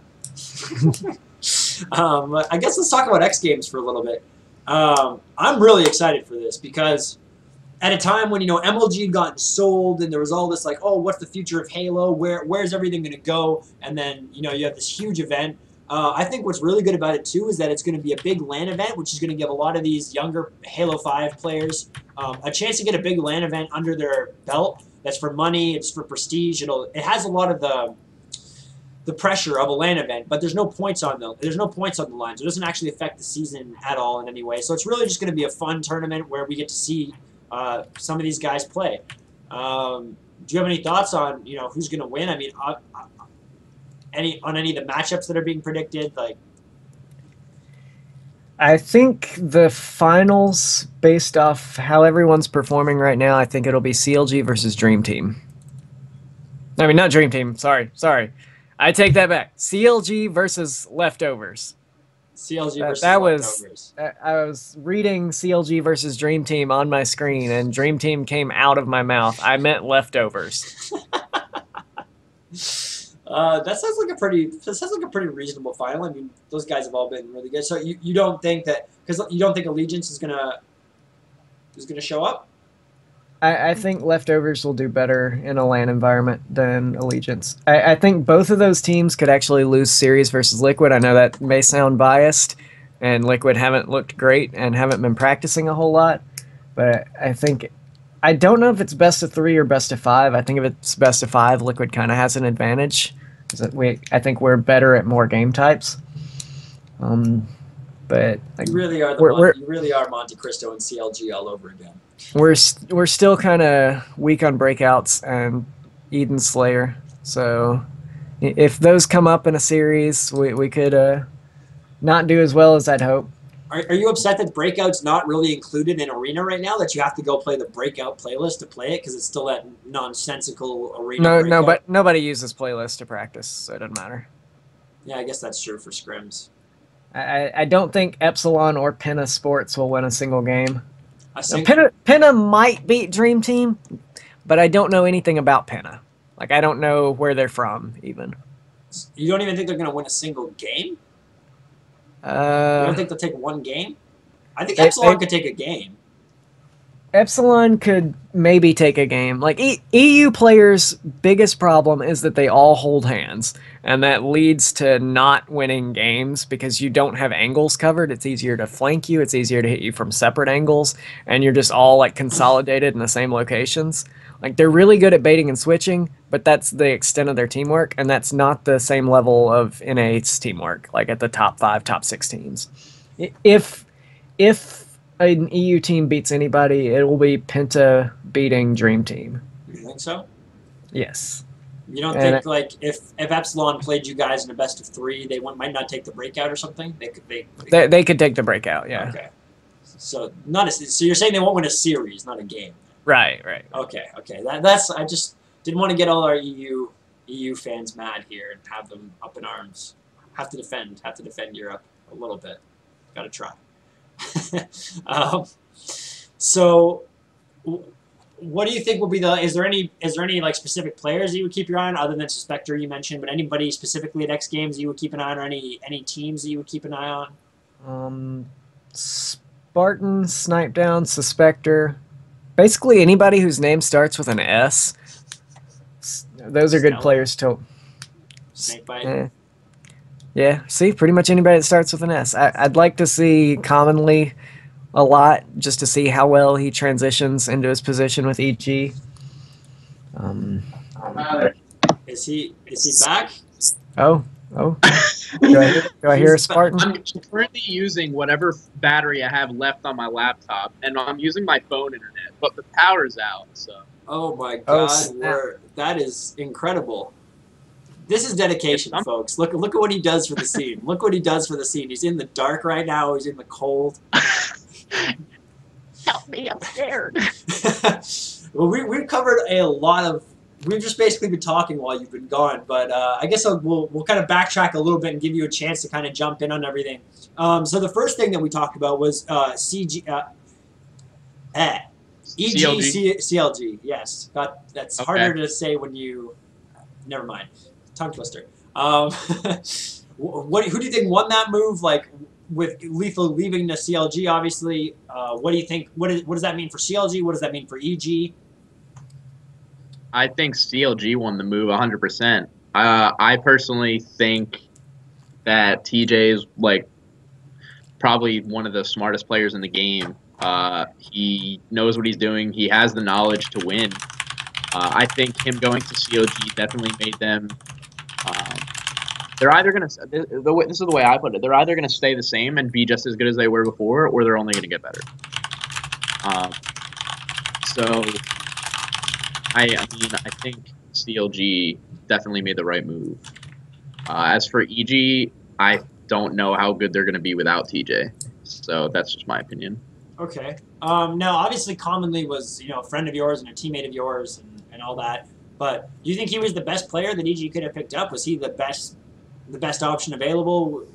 Speaker 1: um, I guess let's talk about X Games for a little bit. Um, I'm really excited for this because at a time when, you know, M L G had gotten sold and there was all this like, oh, what's the future of Halo? Where Where's everything going to go? And then, you know, you have this huge event. Uh, I think what's really good about it, too, is that it's going to be a big LAN event, which is going to give a lot of these younger Halo five players um, a chance to get a big LAN event under their belt. That's for money. It's for prestige. It'll, it has a lot of the the pressure of a LAN event, but there's no points on the there's no points on the line, so it doesn't actually affect the season at all in any way. So it's really just going to be a fun tournament where we get to see uh, some of these guys play. Um, do you have any thoughts on you know who's going to win? I mean, uh, uh, any on any of the matchups that are being predicted? Like,
Speaker 2: I think the finals, based off how everyone's performing right now, I think it'll be C L G versus Dream Team. I mean, not Dream Team. Sorry, sorry. I take that back. C L G versus Leftovers.
Speaker 1: C L G
Speaker 2: That,
Speaker 1: versus
Speaker 2: that
Speaker 1: Leftovers.
Speaker 2: was I I was reading C L G versus Dream Team on my screen, and Dream Team came out of my mouth. I meant Leftovers.
Speaker 1: Uh, that sounds like a pretty. That sounds like a pretty reasonable final. I mean, those guys have all been really good. So you, you don't think that because you don't think Allegiance is gonna is gonna show up?
Speaker 2: I, I think Leftovers will do better in a LAN environment than Allegiance. I, I think both of those teams could actually lose series versus Liquid. I know that may sound biased, and Liquid haven't looked great and haven't been practicing a whole lot, but I think I don't know if it's best of three or best of five. I think if it's best of five, Liquid kind of has an advantage. Because we, I think we're better at more game types. Um, but like,
Speaker 1: You really are the
Speaker 2: we're,
Speaker 1: Mon-
Speaker 2: we're,
Speaker 1: you really are Monte Cristo and C L G all over again.
Speaker 2: we're st- we're still kind of weak on breakouts and Eden Slayer. So i- if those come up in a series, we we could uh, not do as well as I'd hope.
Speaker 1: Are, are you upset that Breakout's not really included in Arena right now? That you have to go play the Breakout playlist to play it because it's still that nonsensical Arena.
Speaker 2: No,
Speaker 1: breakout?
Speaker 2: no, but nobody uses playlists to practice, so it doesn't matter.
Speaker 1: Yeah, I guess that's true for scrims.
Speaker 2: I, I don't think Epsilon or Penna Sports will win a single game.
Speaker 1: I
Speaker 2: Now,
Speaker 1: think
Speaker 2: Penna, Penna might beat Dream Team, but I don't know anything about Penna. Like, I don't know where they're from, even.
Speaker 1: you don't even think they're going to win a single game. You
Speaker 2: Uh,
Speaker 1: don't think they'll take one game? I think
Speaker 2: They-
Speaker 1: Epsilon
Speaker 2: they-
Speaker 1: could take a game.
Speaker 2: Epsilon could maybe take a game. Like, e- EU players' biggest problem is that they all hold hands, and that leads to not winning games because you don't have angles covered. It's easier to flank you, it's easier to hit you from separate angles, and you're just all, like, consolidated in the same locations. Like, they're really good at baiting and switching, but that's the extent of their teamwork, and that's not the same level of N eight's teamwork, like at the top five, top six teams. I- If if an E U team beats anybody, it will be Penta beating Dream Team.
Speaker 1: You think so?
Speaker 2: Yes.
Speaker 1: You don't
Speaker 2: And
Speaker 1: think like if if Epsilon played you guys in a best of three, they want, might not take the breakout or something? They could they. they
Speaker 2: They, they could take the breakout, yeah.
Speaker 1: Okay. So not a, so you're saying they won't win a series, not a game.
Speaker 2: Right, right.
Speaker 1: Okay, okay. That that's I just didn't want to get all our E U E U fans mad here and have them up in arms. Have to defend. Have to defend Europe a little bit. Got to try. um, so, w- what do you think will be the? Is there any? Is there any like specific players that you would keep your eye on other than Suspector you mentioned? But anybody specifically at X Games you would keep an eye on, or any any teams that you would keep an eye on?
Speaker 2: Um, Spartan, Snipe Down, Suspector. Basically, anybody whose name starts with an S. Those are good
Speaker 1: Stella.
Speaker 2: players to.
Speaker 1: Snakebite.
Speaker 2: Eh. Yeah, see, pretty much anybody that starts with an S. I, I'd like to see commonly a lot just to see how well he transitions into his position with E G. Um,
Speaker 1: Is he is he back?
Speaker 2: oh, oh. Do I, hear- do I hear a Spartan?
Speaker 4: I'm currently using whatever battery I have left on my laptop, and I'm using my phone internet, but the power's out, so.
Speaker 1: Oh my
Speaker 2: Oh,
Speaker 1: God,
Speaker 2: snap.
Speaker 1: we're, that is incredible. This is dedication,
Speaker 4: I'm-
Speaker 1: folks. Look look at what he does for the scene. Look what he does for the scene. He's in the dark right now. He's in the cold.
Speaker 4: Help me, I'm scared.
Speaker 1: Well, we, we've covered a lot of. We've just basically been talking while you've been gone, but uh, I guess I'll, we'll we'll kind of backtrack a little bit and give you a chance to kind of jump in on everything. Um, so the first thing that we talked about was uh, C G, uh, eh, E G
Speaker 4: C L G.
Speaker 1: C- CLG. Yes, got, that's
Speaker 4: Okay.
Speaker 1: harder to say when you. Never mind, tongue twister. Um, what who do you think won that move? Like with Lethal leaving the C L G, obviously. Uh, what do you think? What is what does that mean for C L G? What does that mean for E G?
Speaker 4: I think C L G won the move one hundred percent. Uh, I personally think that T J is like probably one of the smartest players in the game. Uh, he knows what he's doing. He has the knowledge to win. Uh, I think him going to C O G definitely made them. Um, they're either gonna. The, the way, this is the way I put it. They're either gonna stay the same and be just as good as they were before, or they're only gonna get better. Um, so. I, I mean, I think C L G definitely made the right move. Uh, as for E G, I don't know how good they're going to be without T J. So that's just my opinion.
Speaker 1: Okay. Um, now, obviously, Commonly was you know a friend of yours and a teammate of yours and, and all that. But do you think he was the best player that E G could have picked up? Was he the best, the best option available?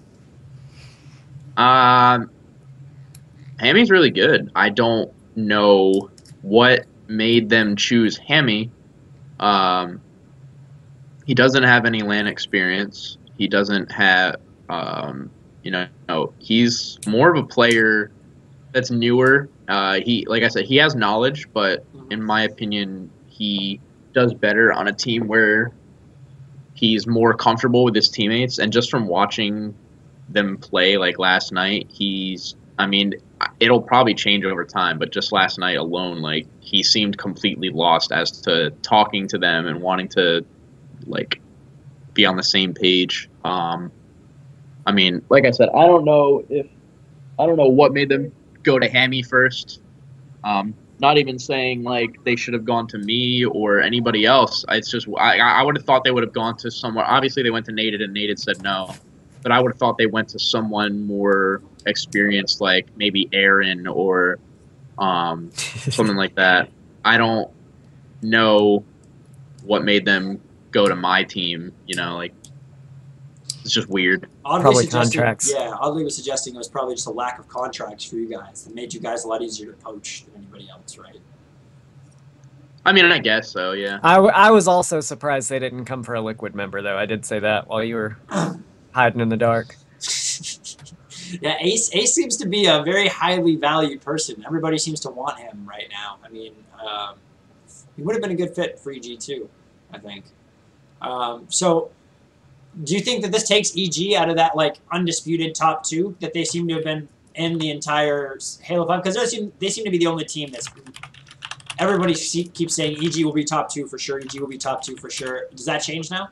Speaker 4: Um, Hammy's really good. I don't know what made them choose Hammy. Um, he doesn't have any LAN experience. He doesn't have, um, you know, no, he's more of a player that's newer. Uh, he, like I said, he has knowledge, but in my opinion, he does better on a team where he's more comfortable with his teammates. And just from watching them play like last night, he's, I mean, it'll probably change over time, but just last night alone, like, he seemed completely lost as to talking to them and wanting to, like, be on the same page. Um, I mean, like I said, I don't know if, I don't know what made them go to Hammy first. Um, not even saying, like, they should have gone to me or anybody else. It's just, I, I would have thought they would have gone to somewhere. Obviously, they went to Nated, and Nated said no. But I would have thought they went to someone more experienced, like maybe Aaron or um, something like that. I don't know what made them go to my team. You know, like, it's just weird.
Speaker 1: Oddly
Speaker 2: Probably
Speaker 1: suggesting-
Speaker 2: contracts.
Speaker 1: Yeah, oddly was suggesting it was probably just a lack of contracts for you guys that made you guys a lot easier to poach than anybody else, right?
Speaker 4: I mean, I guess so, yeah.
Speaker 2: I, w- I was also surprised they didn't come for a Liquid member, though. I did say that while you were hiding in the dark.
Speaker 1: Yeah, Ace Ace seems to be a very highly valued person. Everybody seems to want him right now. I mean, um, he would have been a good fit for E G too, I think. Um, so, do you think that this takes E G out of that like undisputed top two that they seem to have been in the entire Halo five? Because they seem they seem to be the only team that's everybody see, keeps saying E G will be top two for sure. E G will be top two for sure. Does that change now?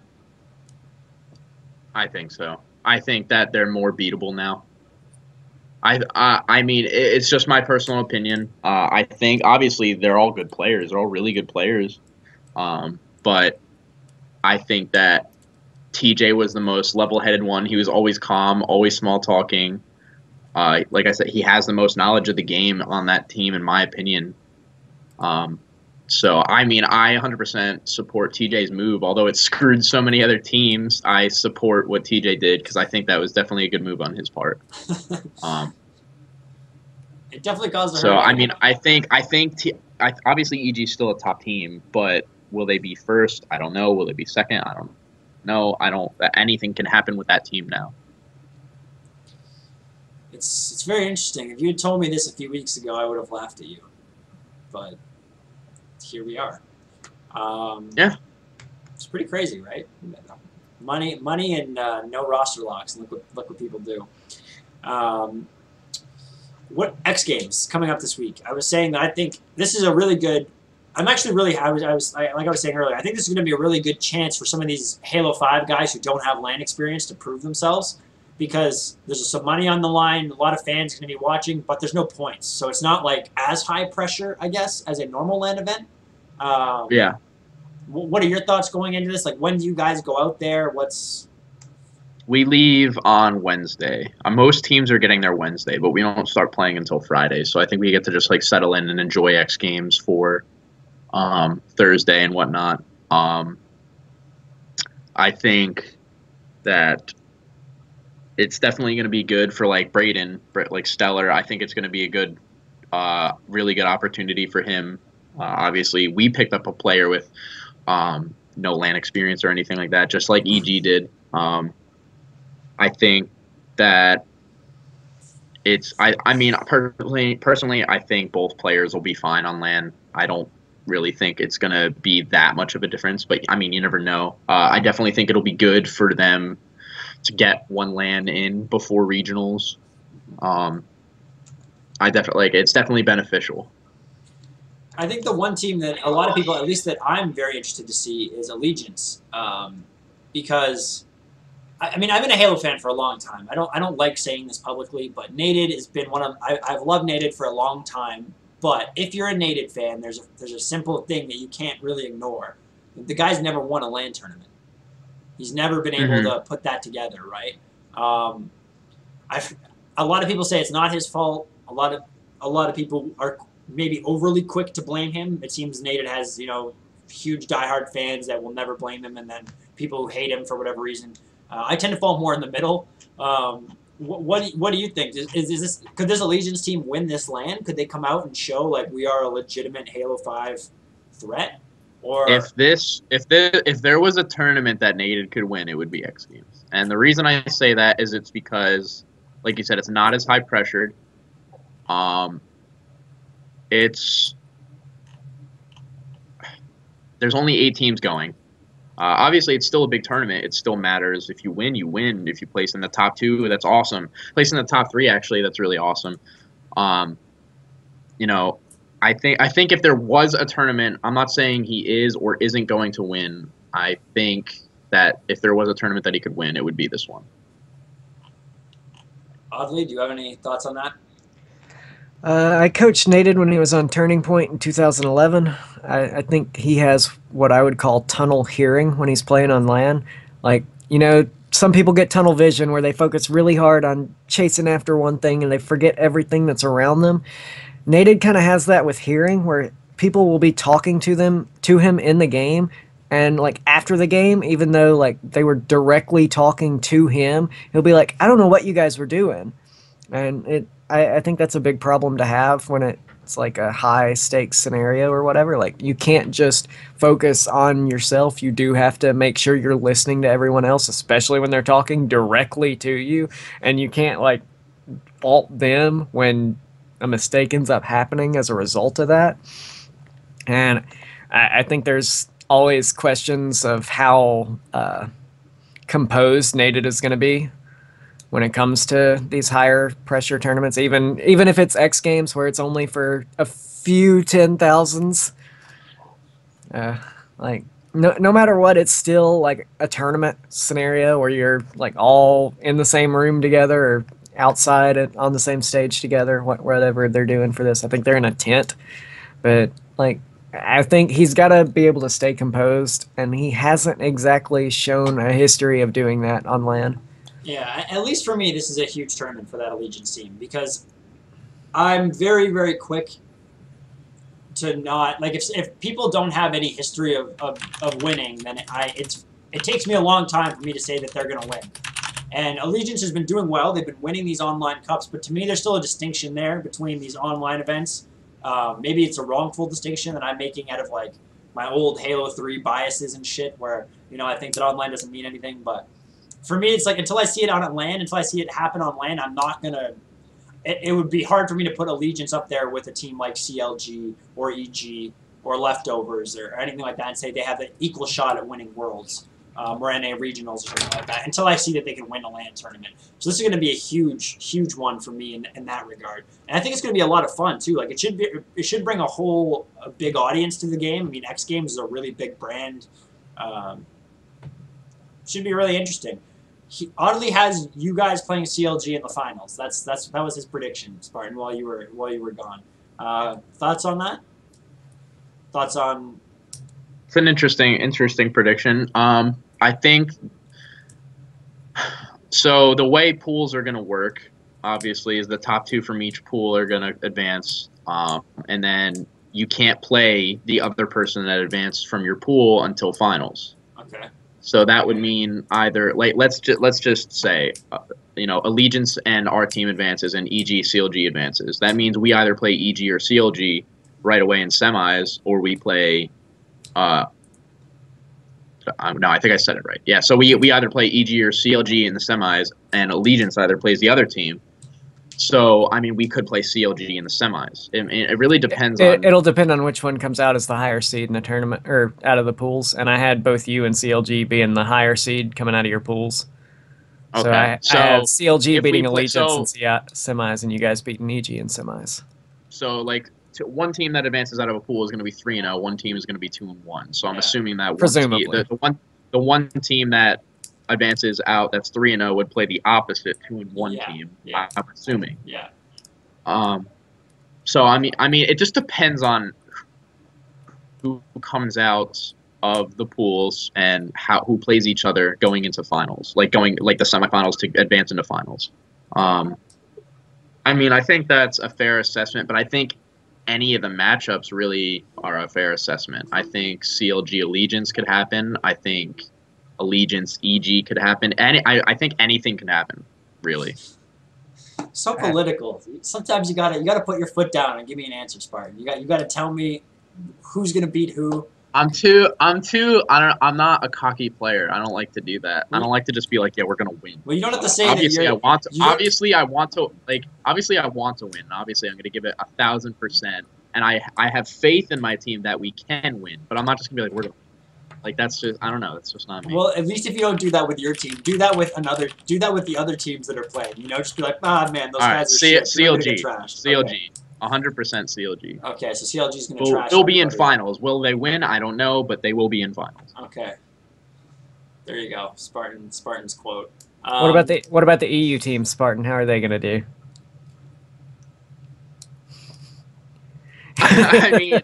Speaker 4: I think so. I think that they're more beatable now. I uh, I mean, it, it's just my personal opinion. Uh, I think obviously they're all good players. They're all really good players. Um, but I think that T J was the most level-headed one. He was always calm, always small talking. Uh, like I said, he has the most knowledge of the game on that team, in my opinion. Um, so, I mean, I one hundred percent support T J's move. Although it screwed so many other teams, I support what T J did because I think that was definitely a good move on his part. Um,
Speaker 1: It definitely caused a
Speaker 4: so,
Speaker 1: hurt.
Speaker 4: I mean, I think I think T- I, obviously E G is still a top team, but will they be first? I don't know. Will they be second? I don't know. I don't. Anything can happen with that team now.
Speaker 1: It's it's very interesting. If you had told me this a few weeks ago, I would have laughed at you. But here we are. Um,
Speaker 4: yeah,
Speaker 1: it's pretty crazy, right? Money, money, and uh, no roster locks. Look what look what people do. Um, what X Games coming up this week? I was saying that I think this is a really good. I'm actually really. I was. I was. I, like I was saying earlier. I think this is going to be a really good chance for some of these Halo five guys who don't have LAN experience to prove themselves, because there's some money on the line. A lot of fans going to be watching, but there's no points, so it's not like as high pressure, I guess, as a normal LAN event. Um,
Speaker 4: yeah.
Speaker 1: What are your thoughts going into this? Like, when do you guys go out there? What's
Speaker 4: We leave on Wednesday. Uh, most teams are getting their Wednesday, but we don't start playing until Friday. So I think we get to just like settle in and enjoy X Games for um, Thursday and whatnot. Um, I think that it's definitely going to be good for like Braden, like Stellar. I think it's going to be a good, uh, really good opportunity for him. Uh, obviously, we picked up a player with um, no LAN experience or anything like that, just like E G did. Um, I think that it's. I. I mean, personally, personally, I think both players will be fine on LAN. I don't really think it's gonna be that much of a difference, but I mean, you never know. Uh, I definitely think it'll be good for them to get one LAN in before regionals. Um, I definitely like. It's definitely beneficial.
Speaker 1: I think the one team that a lot of people, at least that I'm very interested to see, is Allegiance, um, because I, I mean I've been a Halo fan for a long time. I don't I don't like saying this publicly, but Nated has been one of I, I've loved Nated for a long time. But if you're a Nated fan, there's a, there's a simple thing that you can't really ignore. The guy's never won a LAN tournament. He's never been able
Speaker 4: Mm-hmm.
Speaker 1: to put that together, right? Um, I've, a lot of people say it's not his fault. A lot of a lot of people are maybe overly quick to blame him. It seems Nated has, you know, huge diehard fans that will never blame him, and then people who hate him for whatever reason. Uh, I tend to fall more in the middle. Um, what, what, do you, what do you think? Is, is, is this could this Allegiance team win this LAN? Could they come out and show like we are a legitimate Halo five threat? Or
Speaker 4: If this, if the, if there was a tournament that Nated could win, it would be X Games. And the reason I say that is it's because, like you said, it's not as high pressured. Um, it's there's only eight teams going. Uh, obviously, it's still a big tournament. It still matters. If you win, you win. If you place in the top two, that's awesome. Place in the top three, actually, that's really awesome. Um, you know, I think I think if there was a tournament, I'm not saying he is or isn't going to win. I think that if there was a tournament that he could win, it would be this one.
Speaker 1: Audley, do you have any thoughts on that?
Speaker 2: Uh, I coached Nated when he was on Turning Point in two thousand eleven. I, I think he has what I would call tunnel hearing when he's playing on LAN. Like, you know, some people get tunnel vision where they focus really hard on chasing after one thing and they forget everything that's around them. Nated kind of has that with hearing, where people will be talking to them to him in the game, and like after the game, even though like they were directly talking to him, he'll be like, "I don't know what you guys were doing," and it. I, I think that's a big problem to have when it's like a high stakes scenario or whatever. Like, you can't just focus on yourself. You do have to make sure you're listening to everyone else, especially when they're talking directly to you, and you can't like fault them when a mistake ends up happening as a result of that. And I, I think there's always questions of how uh, composed Nated is going to be when it comes to these higher pressure tournaments, even even if it's X Games where it's only for a few ten thousands. Uh, like no no matter what, it's still like a tournament scenario where you're like all in the same room together or outside at, on the same stage together, wh- whatever they're doing for this. I think they're in a tent, but like I think he's got to be able to stay composed, and he hasn't exactly shown a history of doing that on LAN.
Speaker 1: Yeah, at least for me, this is a huge tournament for that Allegiance team, because I'm very, very quick to not like if if people don't have any history of, of, of winning, then I it's it takes me a long time for me to say that they're gonna win. And Allegiance has been doing well; they've been winning these online cups, but to me, there's still a distinction there between these online events Um, maybe it's a wrongful distinction that I'm making out of like my old Halo three biases and shit, where you know I think that online doesn't mean anything. But for me, it's like until I see it on land, until I see it happen on land, I'm not gonna. It, it would be hard for me to put Allegiance up there with a team like C L G or E G or Leftovers or anything like that and say they have an equal shot at winning Worlds. Um, or N A regionals or something like that, until I see that they can win a LAN tournament. So this is going to be a huge, huge one for me in, in that regard. And I think it's going to be a lot of fun too. Like it should be, it should bring a whole a big audience to the game. I mean, X Games is a really big brand. Um, should be really interesting. He oddly has you guys playing C L G in the finals. That's that's that was his prediction, Spartan, while you were while you were gone. Uh, thoughts on that? Thoughts on?
Speaker 4: It's an interesting, interesting prediction. Um, I think so. The way pools are going to work, obviously, is the top two from each pool are going to advance, um, and then you can't play the other person that advanced from your pool until finals.
Speaker 1: Okay.
Speaker 4: So that would mean either like let's just let's just say, uh, you know, Allegiance and our team advances, and E G C L G advances. That means we either play E G or C L G right away in semis, or we play. Uh, no, I think I said it right. Yeah, so we we either play E G or C L G in the semis, and Allegiance either plays the other team. So, I mean, we could play C L G in the semis. It, it really depends
Speaker 2: it,
Speaker 4: on...
Speaker 2: It'll depend on which one comes out as the higher seed in the tournament, or out of the pools. And I had both you and C L G being the higher seed coming out of your pools.
Speaker 4: Okay.
Speaker 2: So I,
Speaker 4: so
Speaker 2: I had C L G beating
Speaker 4: play,
Speaker 2: Allegiance
Speaker 4: so,
Speaker 2: in semis, and you guys beating E G in semis.
Speaker 4: So, like, one team that advances out of a pool is going to be three and oh. One team is going to be two and one. So I'm
Speaker 1: yeah.
Speaker 4: assuming that one
Speaker 2: Presumably.
Speaker 4: team, the, the one the one team that advances out that's three and oh would play the opposite two and one
Speaker 1: yeah.
Speaker 4: team.
Speaker 1: Yeah.
Speaker 4: I'm assuming.
Speaker 1: Yeah.
Speaker 4: Um. So I mean, I mean, it just depends on who comes out of the pools and how who plays each other going into finals, like going like the semifinals to advance into finals. Um. I mean, I think that's a fair assessment, but I think any of the matchups really are a fair assessment. I think C L G Allegiance could happen. I think Allegiance E G could happen. Any, I, I think anything can happen, really.
Speaker 1: So political. Sometimes you gotta you gotta put your foot down and give me an answer, Spartan. You got you gotta tell me who's gonna beat who.
Speaker 4: I'm too. I'm too. I don't. I'm not a cocky player. I don't like to do that. I don't like to just be like, yeah, we're gonna win.
Speaker 1: Well, you don't have to say
Speaker 4: obviously,
Speaker 1: that.
Speaker 4: I want to.
Speaker 1: You
Speaker 4: obviously, I want to. Like, obviously, I want to win. Obviously, I'm gonna give it a thousand percent, and I I have faith in my team that we can win. But I'm not just gonna be like, we're gonna win. Like, that's just. I don't know. That's just not me.
Speaker 1: Well, at least if you don't do that with your team, do that with another. Do that with the other teams that are playing. You know, just be like, ah, man, those
Speaker 4: All
Speaker 1: guys
Speaker 4: right,
Speaker 1: are
Speaker 4: C-
Speaker 1: shit.
Speaker 4: C L G.
Speaker 1: They're gonna get trashed.
Speaker 4: C L G.
Speaker 1: Okay.
Speaker 4: one hundred percent C L G.
Speaker 1: Okay, so C L G's gonna
Speaker 4: We'll,
Speaker 1: trash.
Speaker 4: they'll be in
Speaker 1: everybody.
Speaker 4: finals. Will they win? I don't know, but they will be in finals.
Speaker 1: Okay. There you go, Spartan. Spartan's quote. Um,
Speaker 2: What about the What about the E U team, Spartan? How are they gonna do?
Speaker 4: I mean,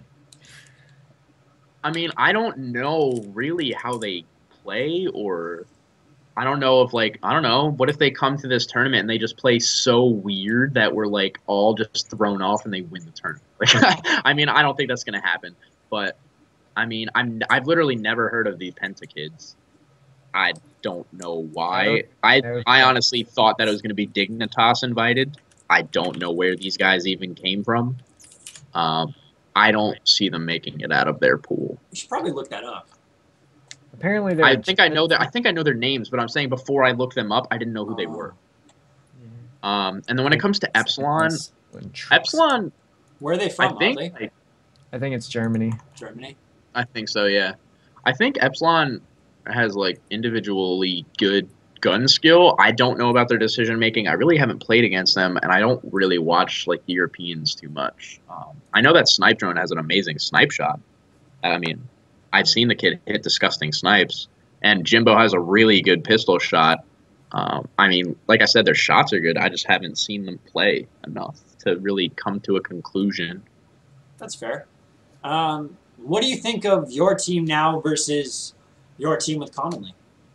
Speaker 4: I mean, I don't know really how they play, or I don't know if like I don't know. What if they come to this tournament and they just play so weird that we're like all just thrown off and they win the tournament? Like, I mean, I don't think that's gonna happen. But I mean, I'm I've literally never heard of these Penta kids. I don't know why. I I, I honestly thought that it was gonna be Dignitas invited. I don't know where these guys even came from. Um, I don't see them making it out of their pool.
Speaker 1: You should probably look that up.
Speaker 2: Apparently, they're
Speaker 4: I think I know their I think I know their names, but I'm saying before I looked them up, I didn't know who they were. Um, and then when it comes to Epsilon, Epsilon,
Speaker 1: Where are they from?
Speaker 4: I think
Speaker 1: Are they?
Speaker 4: like,
Speaker 2: I think it's Germany.
Speaker 1: Germany.
Speaker 4: I think so. Yeah, I think Epsilon has like individually good gun skill. I don't know about their decision making. I really haven't played against them, and I don't really watch like the Europeans too much. Um, I know that Snipe Drone has an amazing snipe shot. I mean, I've seen the kid hit disgusting snipes, and Jimbo has a really good pistol shot. Um, I mean, like I said, their shots are good. I just haven't seen them play enough to really come to a conclusion.
Speaker 1: That's fair. Um, what do you think of your team now versus your team with Commonly?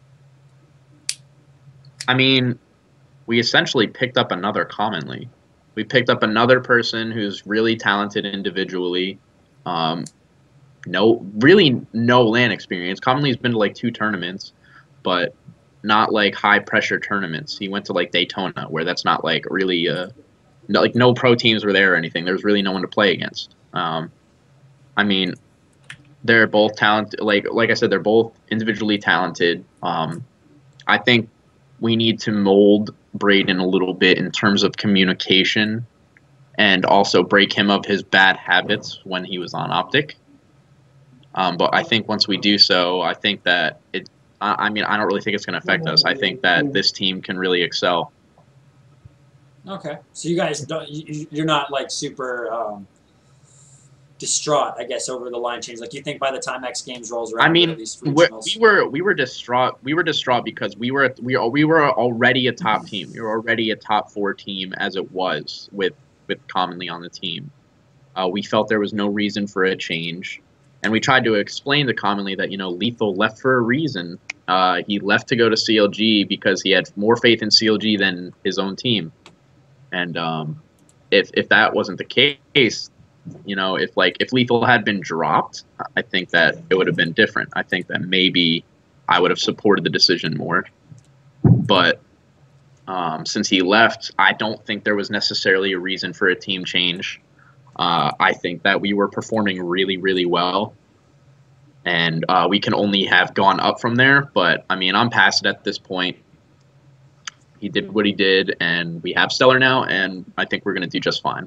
Speaker 4: I mean, we essentially picked up another Commonly. We picked up another person who's really talented individually. Um, no, really no LAN experience. Commonly's been to like two tournaments, but not like high pressure tournaments. He went to like Daytona, where that's not like really a no, like no pro teams were there or anything. There was really no one to play against. Um, I mean, they're both talented. Like like I said, they're both individually talented. Um, I think we need to mold Braden a little bit in terms of communication, and also break him of his bad habits when he was on Optic. Um, but I think once we do so, I think that it. I, I mean, I don't really think it's going to affect us. I think that this team can really excel.
Speaker 1: Okay, so you guys don't. You, you're not like super um, distraught, I guess, over the line change. Like you think by the time X Games rolls around,
Speaker 4: I mean,
Speaker 1: at least
Speaker 4: we're,
Speaker 1: regionals.
Speaker 4: we were we were distraught. We were distraught because we were we we were already a top team. We were already a top four team as it was with with Commonly on the team. Uh, we felt there was no reason for a change, and we tried to explain to Commonly that you know Lethal left for a reason. Uh, he left to go to C L G because he had more faith in C L G than his own team. And um, if if that wasn't the case, you know, if like if Lethal had been dropped, I think that it would have been different. I think that maybe I would have supported the decision more. But um, since he left, I don't think there was necessarily a reason for a team change. Uh, I think that we were performing really, really well, and uh, we can only have gone up from there. But I mean, I'm past it at this point. He did what he did, and we have Stellar now, and I think we're going to do just fine.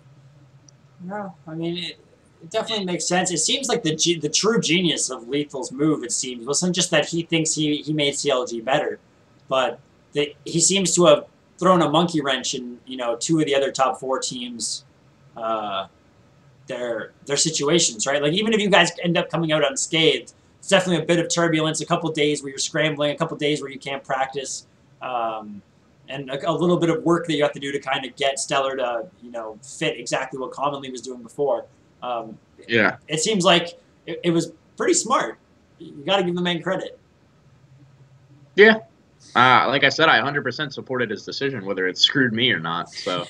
Speaker 1: No, I mean, it, it definitely makes sense. It seems like the ge- the true genius of Lethal's move, it seems, wasn't just that he thinks he, he made C L G better, but that he seems to have thrown a monkey wrench in, you know, two of the other top four teams, uh, their their situations, right? Like, even if you guys end up coming out unscathed, it's definitely a bit of turbulence, a couple days where you're scrambling, a couple days where you can't practice. Um, and a, a little bit of work that you have to do to kind of get Stellar to, you know, fit exactly what Commonly was doing before. Um,
Speaker 4: Yeah.
Speaker 1: It, it seems like it, it was pretty smart. You got to give the man credit.
Speaker 4: Yeah. Uh, like I said, I one hundred percent supported his decision, whether it screwed me or not. So.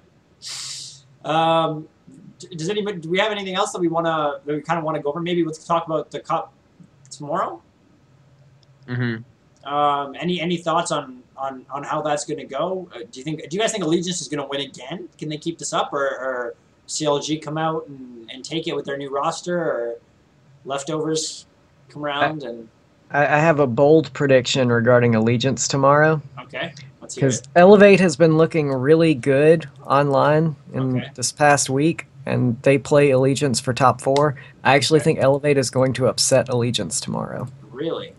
Speaker 1: um, does anybody? Do we have anything else that we want to? That we kind of want to go over? Maybe let's talk about the cup tomorrow.
Speaker 4: Mm-hmm.
Speaker 1: Um, any any thoughts on, on, on how that's going to go? Uh, do you think? Do you guys think Allegiance is going to win again? Can they keep this up, or, or C L G come out and, and take it with their new roster, or leftovers come around and?
Speaker 2: I, I have a bold prediction regarding Allegiance tomorrow.
Speaker 1: Okay, let's hear
Speaker 2: Because
Speaker 1: it.
Speaker 2: Elevate has been looking really good online in
Speaker 1: Okay.
Speaker 2: this past week, and they play Allegiance for top four. I actually
Speaker 1: Okay.
Speaker 2: think Elevate is going to upset Allegiance tomorrow.
Speaker 1: Really?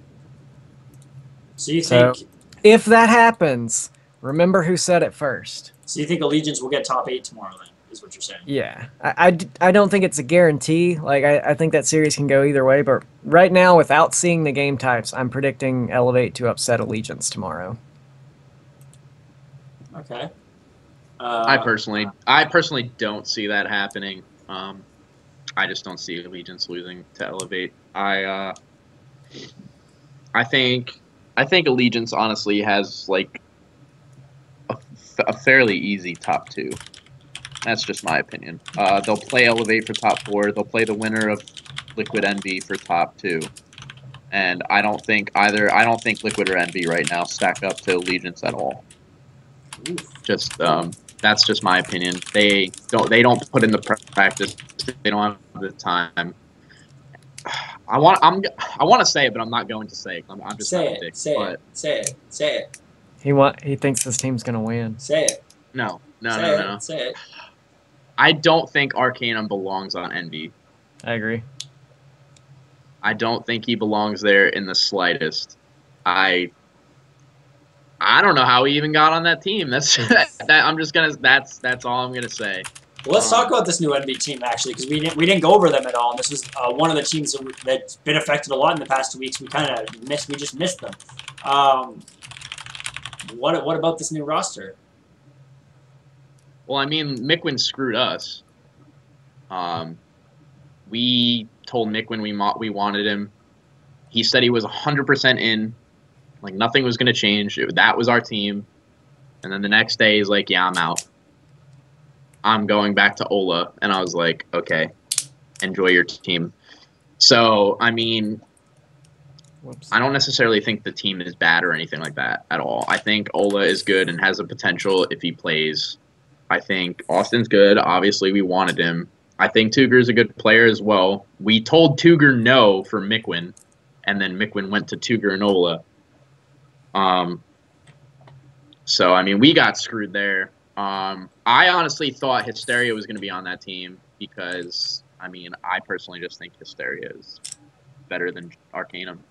Speaker 1: So you
Speaker 2: So-
Speaker 1: think?
Speaker 2: If that happens, remember who said it first.
Speaker 1: So you think Allegiance will get top eight tomorrow? Then is what you're saying?
Speaker 2: Yeah, I, I d- I don't think it's a guarantee. Like, I, I think that series can go either way, but right now, without seeing the game types, I'm predicting Elevate to upset Allegiance tomorrow.
Speaker 1: Okay. Uh,
Speaker 4: I personally, I personally don't see that happening. Um, I just don't see Allegiance losing to Elevate. I, uh, I think, I think Allegiance honestly has like a, a fairly easy top two. That's just my opinion. Uh, they'll play Elevate for top four. They'll play the winner of Liquid Envy for top two. And I don't think either. I don't think Liquid or Envy right now stack up to Allegiance at all.
Speaker 1: Oof.
Speaker 4: Just um, that's just my opinion. They don't. They don't put in the practice. They don't have the time. I want. I'm. I want to say it, but I'm not going to say it. I'm, I'm just
Speaker 1: Say
Speaker 4: not a
Speaker 1: it.
Speaker 4: dick.
Speaker 1: Say
Speaker 4: but
Speaker 1: it. Say it. Say it.
Speaker 2: He want he thinks his team's gonna win.
Speaker 1: Say it.
Speaker 4: no, no,
Speaker 1: say
Speaker 4: no,
Speaker 1: it.
Speaker 4: no.
Speaker 1: Say it.
Speaker 4: I don't think Arcanum belongs on Envy.
Speaker 2: I agree.
Speaker 4: I don't think he belongs there in the slightest. I I don't know how he even got on that team. That's that, that I'm just gonna that's that's all I'm gonna say.
Speaker 1: Well, let's
Speaker 4: Um,
Speaker 1: talk about this new N B team actually, because we didn't we didn't go over them at all. And this was uh, one of the teams that we, that's been affected a lot in the past two weeks. We kind of missed. We just missed them. Um, what what about this new roster?
Speaker 4: Well, I mean, Miquin screwed us. Um, we told Miquin we mo- we wanted him. He said he was one hundred percent in, like nothing was gonna change. It, that was our team. And then the next day he's like, "Yeah, I'm out. I'm going back to Ola." And I was like, "Okay, enjoy your team." So, I mean,
Speaker 2: Whoops.
Speaker 4: I don't necessarily think the team is bad or anything like that at all. I think Ola is good and has the potential if he plays. I think Austin's good. Obviously, we wanted him. I think Tuger's a good player as well. We told Tuger no for Mickwin, and then Mickwin went to Tuger and Ola. Um, so, I mean, we got screwed there. Um, I honestly thought Hysteria was going to be on that team because, I mean, I personally just think Hysteria is better than Arcanum.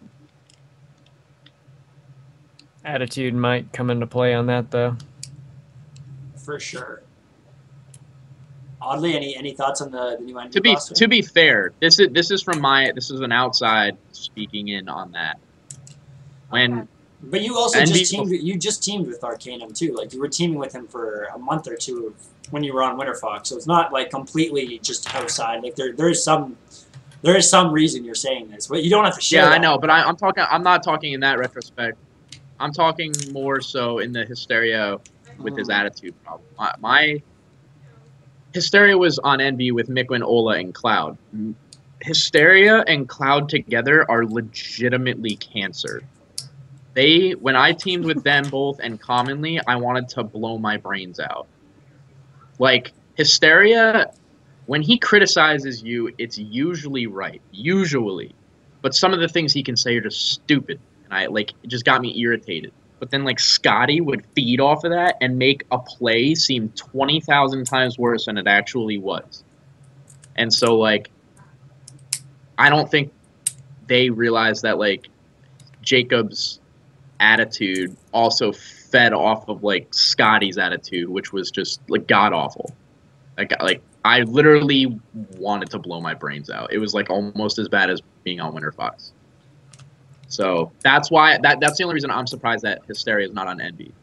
Speaker 2: Attitude might come into play on that, though.
Speaker 1: For sure. Oddly, any any thoughts on the, the new N B A
Speaker 4: To be
Speaker 1: roster?
Speaker 4: to be fair, this is this is from my this is an outside speaking in on that. When
Speaker 1: But you also
Speaker 4: N B A
Speaker 1: just teamed. You just teamed with Arcanum too. Like you were teaming with him for a month or two when you were on Winter Fox. So it's not like completely just outside. Like there there is some there is some reason you're saying this, but you don't have to share.
Speaker 4: yeah,
Speaker 1: that.
Speaker 4: I know, but I, I'm talking. I'm not talking in that retrospect. I'm talking more so in the Hysteria with his attitude problem. My, my Hysteria was on N B with Mickwin, Ola, and Cloud. Hysteria and Cloud together are legitimately cancer. They, when I teamed with them both and commonly, I wanted to blow my brains out. Like, Hysteria, when he criticizes you, it's usually right. Usually. But some of the things he can say are just stupid. And I, like, it just got me irritated. But then, like, Scotty would feed off of that and make a play seem twenty thousand times worse than it actually was. And so, like, I don't think they realized that, like, Jacob's attitude also fed off of, like, Scotty's attitude, which was just, like, god-awful. Like, like I literally wanted to blow my brains out. It was, like, almost as bad as being on Winter Fox. So that's why that that's the only reason I'm surprised that Hysteria is not on N B.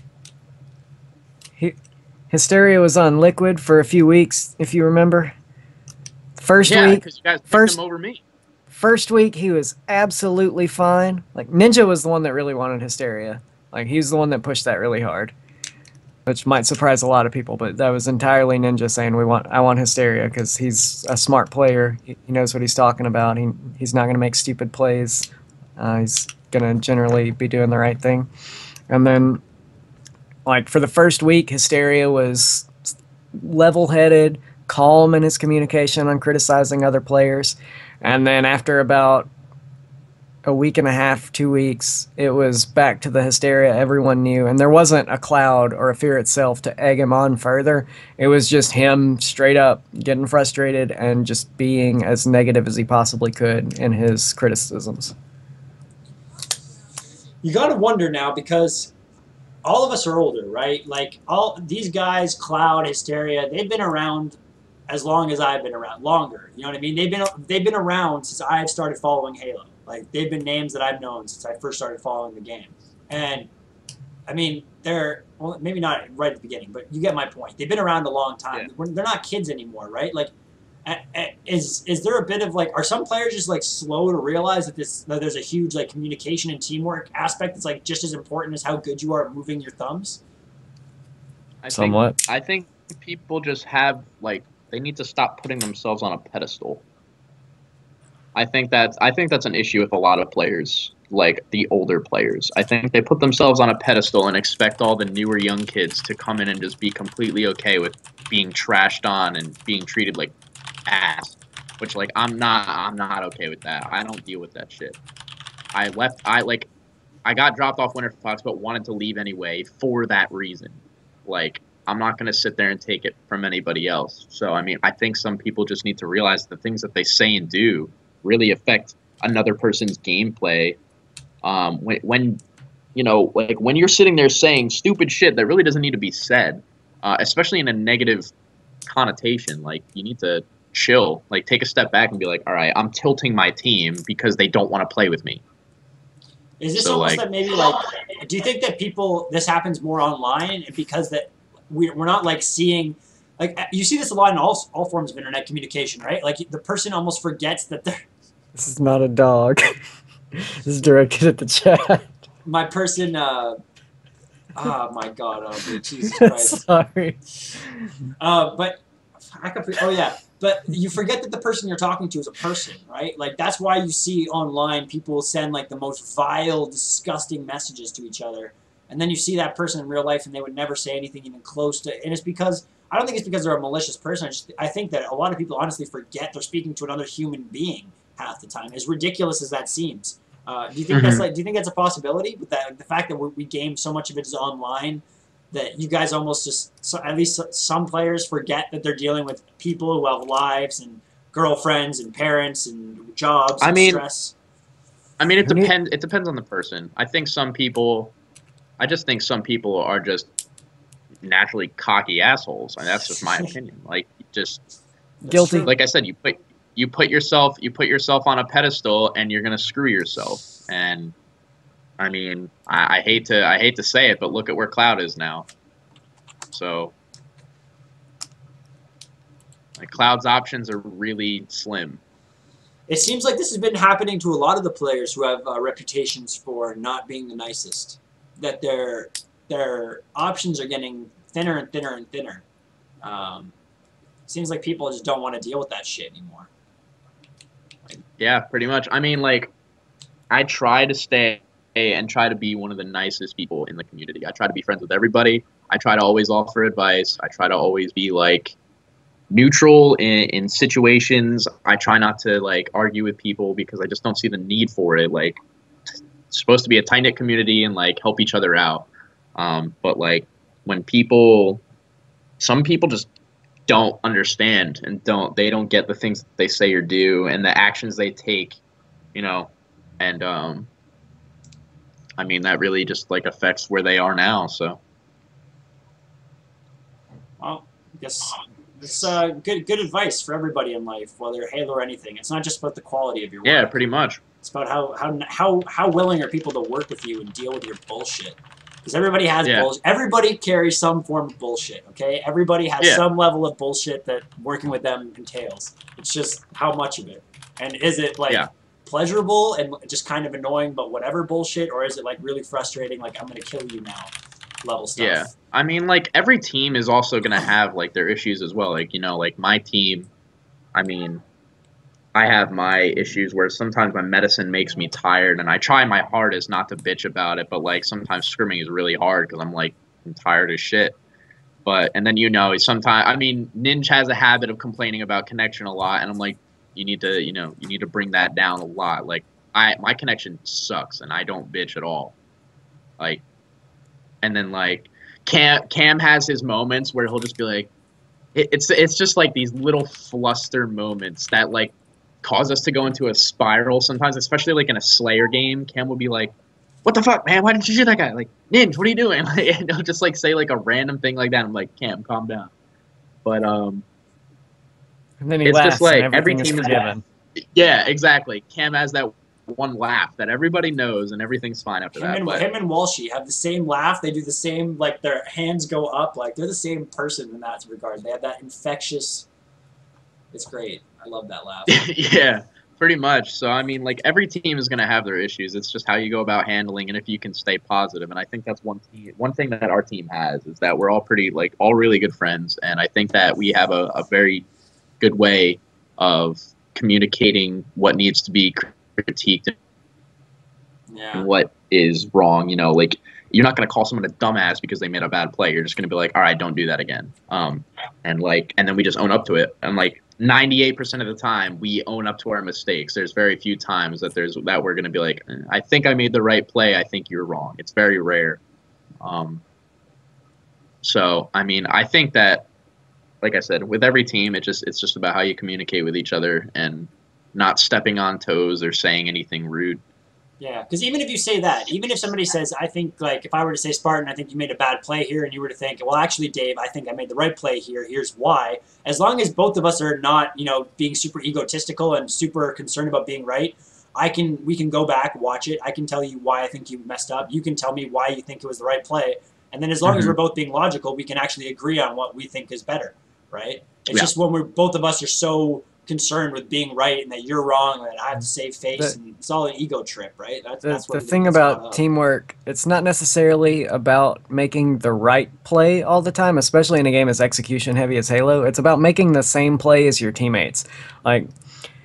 Speaker 2: He, Hysteria was on Liquid for a few weeks, if you remember. First
Speaker 4: yeah,
Speaker 2: week,
Speaker 4: because you guys picked
Speaker 2: first,
Speaker 4: him over me.
Speaker 2: First week he was absolutely fine. Like Ninja was the one that really wanted Hysteria. Like he's the one that pushed that really hard, which might surprise a lot of people. But that was entirely Ninja saying we want I want Hysteria because he's a smart player. He, he knows what he's talking about. He he's not going to make stupid plays. Uh, he's going to generally be doing the right thing. And then, like, for the first week, Hysteria was level-headed, calm in his communication on criticizing other players. And then after about a week and a half, two weeks, it was back to the Hysteria everyone knew. And there wasn't a Cloud or a Fear itself to egg him on further. It was just him straight up getting frustrated and just being as negative as he possibly could in his criticisms.
Speaker 1: You got to wonder now because all of us are older, right? Like all these guys, Cloud, Hysteria, they've been around as long as I've been around, longer. You know what I mean? They've been they've been around since I've started following Halo. Like they've been names that I've known since I first started following the game. And I mean, they're well, maybe not right at the beginning, but you get my point. They've been around a long time.
Speaker 4: Yeah.
Speaker 1: They're not kids anymore, right? Like. Is is there a bit of like are some players just like slow to realize that this that there's a huge like communication and teamwork aspect that's like just as important as how good you are at moving your thumbs?
Speaker 4: I
Speaker 2: Somewhat.
Speaker 4: Think, I think people just have like they need to stop putting themselves on a pedestal. I think that's I think that's an issue with a lot of players, like the older players. I think they put themselves on a pedestal and expect all the newer young kids to come in and just be completely okay with being trashed on and being treated like ass, which like I'm not I'm not okay with that. I don't deal with that shit. I left I like I got dropped off Winter Fox but wanted to leave anyway for that reason. Like I'm not going to sit there and take it from anybody else. So I mean, I think some people just need to realize the things that they say and do really affect another person's gameplay. Um when when you know, like when you're sitting there saying stupid shit that really doesn't need to be said, uh, especially in a negative connotation, like you need to chill, like take a step back and be like, all right, I'm tilting my team because they don't want to play with me.
Speaker 1: Is this
Speaker 4: so,
Speaker 1: almost
Speaker 4: like,
Speaker 1: that maybe like, do you think that people, this happens more online because that we, we're not like seeing, like you see this a lot in all, all forms of internet communication, right? Like the person almost forgets that they're.
Speaker 2: This is not a dog. This is directed at the chat.
Speaker 1: My person, uh, oh my God, oh dude, Jesus Christ.
Speaker 2: Sorry.
Speaker 1: Uh, but, I could, oh yeah. But you forget that the person you're talking to is a person, right? Like, that's why you see online people send, like, the most vile, disgusting messages to each other. and then you see that person in real life and they would never say anything even close to, and it's because, I don't think it's because they're a malicious person. I, just, I think that a lot of people honestly forget they're speaking to another human being half the time, as ridiculous as that seems. Uh, do you think mm-hmm. that's like? Do you think that's a possibility? With that, the fact that we, we game so much of it is online, that you guys almost just, so at least some players forget that they're dealing with people who have lives and girlfriends and parents and jobs and
Speaker 4: I mean,
Speaker 1: stress.
Speaker 4: I mean, it depends. It depends on the person. I think some people, I just think some people are just naturally cocky assholes, and that's just my opinion. Like, just
Speaker 2: guilty.
Speaker 4: Like I said, you put you put yourself you put yourself on a pedestal, and you're gonna screw yourself. And I mean, I, I hate to I hate to say it, but look at where Cloud is now. So, like, Cloud's options are really slim.
Speaker 1: It seems like this has been happening to a lot of the players who have uh, reputations for not being the nicest. That their their options are getting thinner and thinner and thinner. Um, seems like people just don't want to deal with that shit anymore.
Speaker 4: Yeah, pretty much. I mean, like, I try to stay and try to be one of the nicest people in the community. I try to be friends with everybody. I try to always offer advice. I try to always be, like, neutral in, in situations. I try not to, like, argue with people because I just don't see the need for it. Like, it's supposed to be a tight-knit community and, like, help each other out. Um, but, like, when people, some people just don't understand and don't, they don't get the things that they say or do and the actions they take, you know, and, um, I mean, that really just, like, affects where they are now, so.
Speaker 1: Well, I guess it's uh, good good advice for everybody in life, whether Halo or anything. It's not just about the quality of your work.
Speaker 4: Yeah, pretty much.
Speaker 1: It's about how how how how willing are people to work with you and deal with your bullshit. Because everybody has
Speaker 4: yeah.
Speaker 1: bullshit. Everybody carries some form of bullshit. Okay, everybody has
Speaker 4: yeah.
Speaker 1: some level of bullshit that working with them entails. It's just how much of it, and is it like
Speaker 4: yeah.
Speaker 1: pleasurable and just kind of annoying, but whatever bullshit, or is it like really frustrating, like I'm gonna kill you now, level stuff?
Speaker 4: Yeah, I mean, like, every team is also gonna have, like, their issues as well. Like, you know, like, my team, I mean, I have my issues where sometimes my medicine makes me tired, and I try my hardest not to bitch about it, but, like, sometimes scrimming is really hard because I'm, like, I'm tired as shit. But, and then, you know, sometimes, I mean, Ninja has a habit of complaining about connection a lot, and I'm like, you need to, you know, you need to bring that down a lot. Like, I, my connection sucks, and I don't bitch at all. Like, and then, like, Cam, Cam has his moments where he'll just be like, it, it's, it's just, like, these little fluster moments that, like, cause us to go into a spiral sometimes, especially like in a Slayer game. Cam will be like, what the fuck, man? Why didn't you shoot that guy? Like, Ninja, what are you doing? Like, and he'll just like say like a random thing like that. I'm like, Cam, calm down. But um
Speaker 2: and then he
Speaker 4: it's
Speaker 2: laughs
Speaker 4: just like
Speaker 2: and
Speaker 4: every
Speaker 2: everything
Speaker 4: team
Speaker 2: is
Speaker 4: is
Speaker 2: forgiven.
Speaker 4: Yeah, exactly. Cam has that one laugh that everybody knows and everything's fine after
Speaker 1: him
Speaker 4: that.
Speaker 1: And,
Speaker 4: but
Speaker 1: him and Walshy have the same laugh. They do the same, like their hands go up. Like they're the same person in that regard. They have that infectious, it's great. I love that laugh.
Speaker 4: Yeah. Pretty much. So, I mean, like, every team is going to have their issues. It's just how you go about handling and if you can stay positive. And I think that's one team, one thing that our team has is that we're all pretty, like, all really good friends. And I think that we have a, a very good way of communicating what needs to be critiqued
Speaker 1: yeah.
Speaker 4: and what is wrong. You know, like, you're not going to call someone a dumbass because they made a bad play. You're just going to be like, all right, don't do that again. Um, and, like, and then we just own up to it. And, like, ninety-eight percent of the time we own up to our mistakes. There's very few times that there's that we're going to be like, I think I made the right play. I think you're wrong. It's very rare. Um, so, I mean, I think that, like I said, with every team, it just it's just about how you communicate with each other and not stepping on toes or saying anything rude.
Speaker 1: Yeah, because even if you say that, even if somebody says, I think, like, if I were to say, Spartan, I think you made a bad play here, and you were to think, well, actually, Dave, I think I made the right play here, here's why. As long as both of us are not, you know, being super egotistical and super concerned about being right, I can, we can go back, watch it, I can tell you why I think you messed up, you can tell me why you think it was the right play, and then as long mm-hmm. as we're both being logical, we can actually agree on what we think is better, right? It's
Speaker 4: yeah.
Speaker 1: just when we're, both of us are so concerned with being right and that you're wrong and that I have to save face, the, and it's all an ego trip, right? That's,
Speaker 2: the
Speaker 1: that's what
Speaker 2: the thing about teamwork, it's not necessarily about making the right play all the time, especially in a game as execution heavy as Halo. It's about making the same play as your teammates. Like,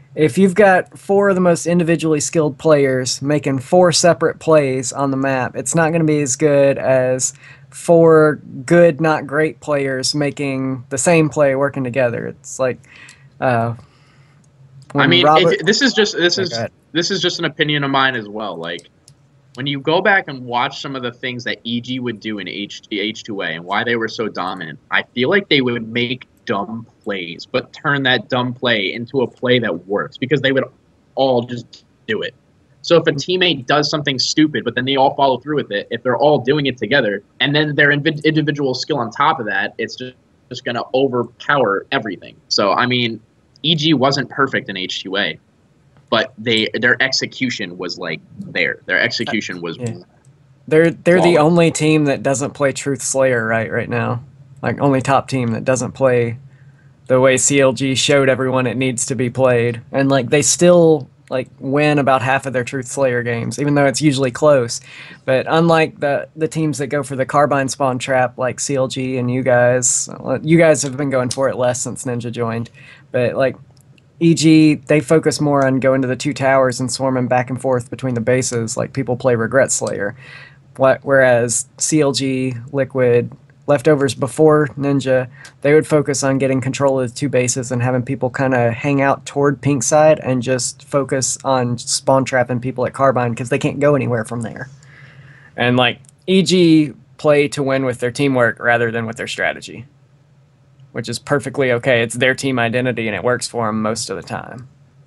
Speaker 2: if you've got four of the most individually skilled players making four separate plays on the map, it's not going to be as good as four good, not great players making the same play working together. It's like, uh,
Speaker 4: I
Speaker 2: when
Speaker 4: mean,
Speaker 2: Robert.
Speaker 4: it, this is just this
Speaker 2: Oh,
Speaker 4: is
Speaker 2: go ahead.
Speaker 4: this is just an opinion of mine as well. Like when you go back and watch some of the things that E G would do in H H two A and why they were so dominant, I feel like they would make dumb plays, but turn that dumb play into a play that works because they would all just do it. So if a teammate does something stupid, but then they all follow through with it, if they're all doing it together, and then their inv- individual skill on top of that, it's just, just going to overpower everything. So, I mean, E G wasn't perfect in H two A, but they their execution was, like, there. Their execution was
Speaker 2: Yeah. They're they're the
Speaker 4: flawless.
Speaker 2: only team that doesn't play Truth Slayer right right now. Like only top team that doesn't play the way C L G showed everyone it needs to be played. And like they still like win about half of their Truth Slayer games, even though it's usually close. But unlike the the teams that go for the carbine spawn trap like C L G and you guys, you guys have been going for it less since Ninja joined. But like E G, they focus more on going to the two towers and swarming back and forth between the bases like people play Regret Slayer. What, whereas C L G, Liquid, Leftovers before Ninja, they would focus on getting control of the two bases and having people kind of hang out toward pink side and just focus on spawn trapping people at Carbine because they can't go anywhere from there. And like E G play to win with their teamwork rather than with their strategy, which is perfectly okay. It's their team identity and it works for them most of the time.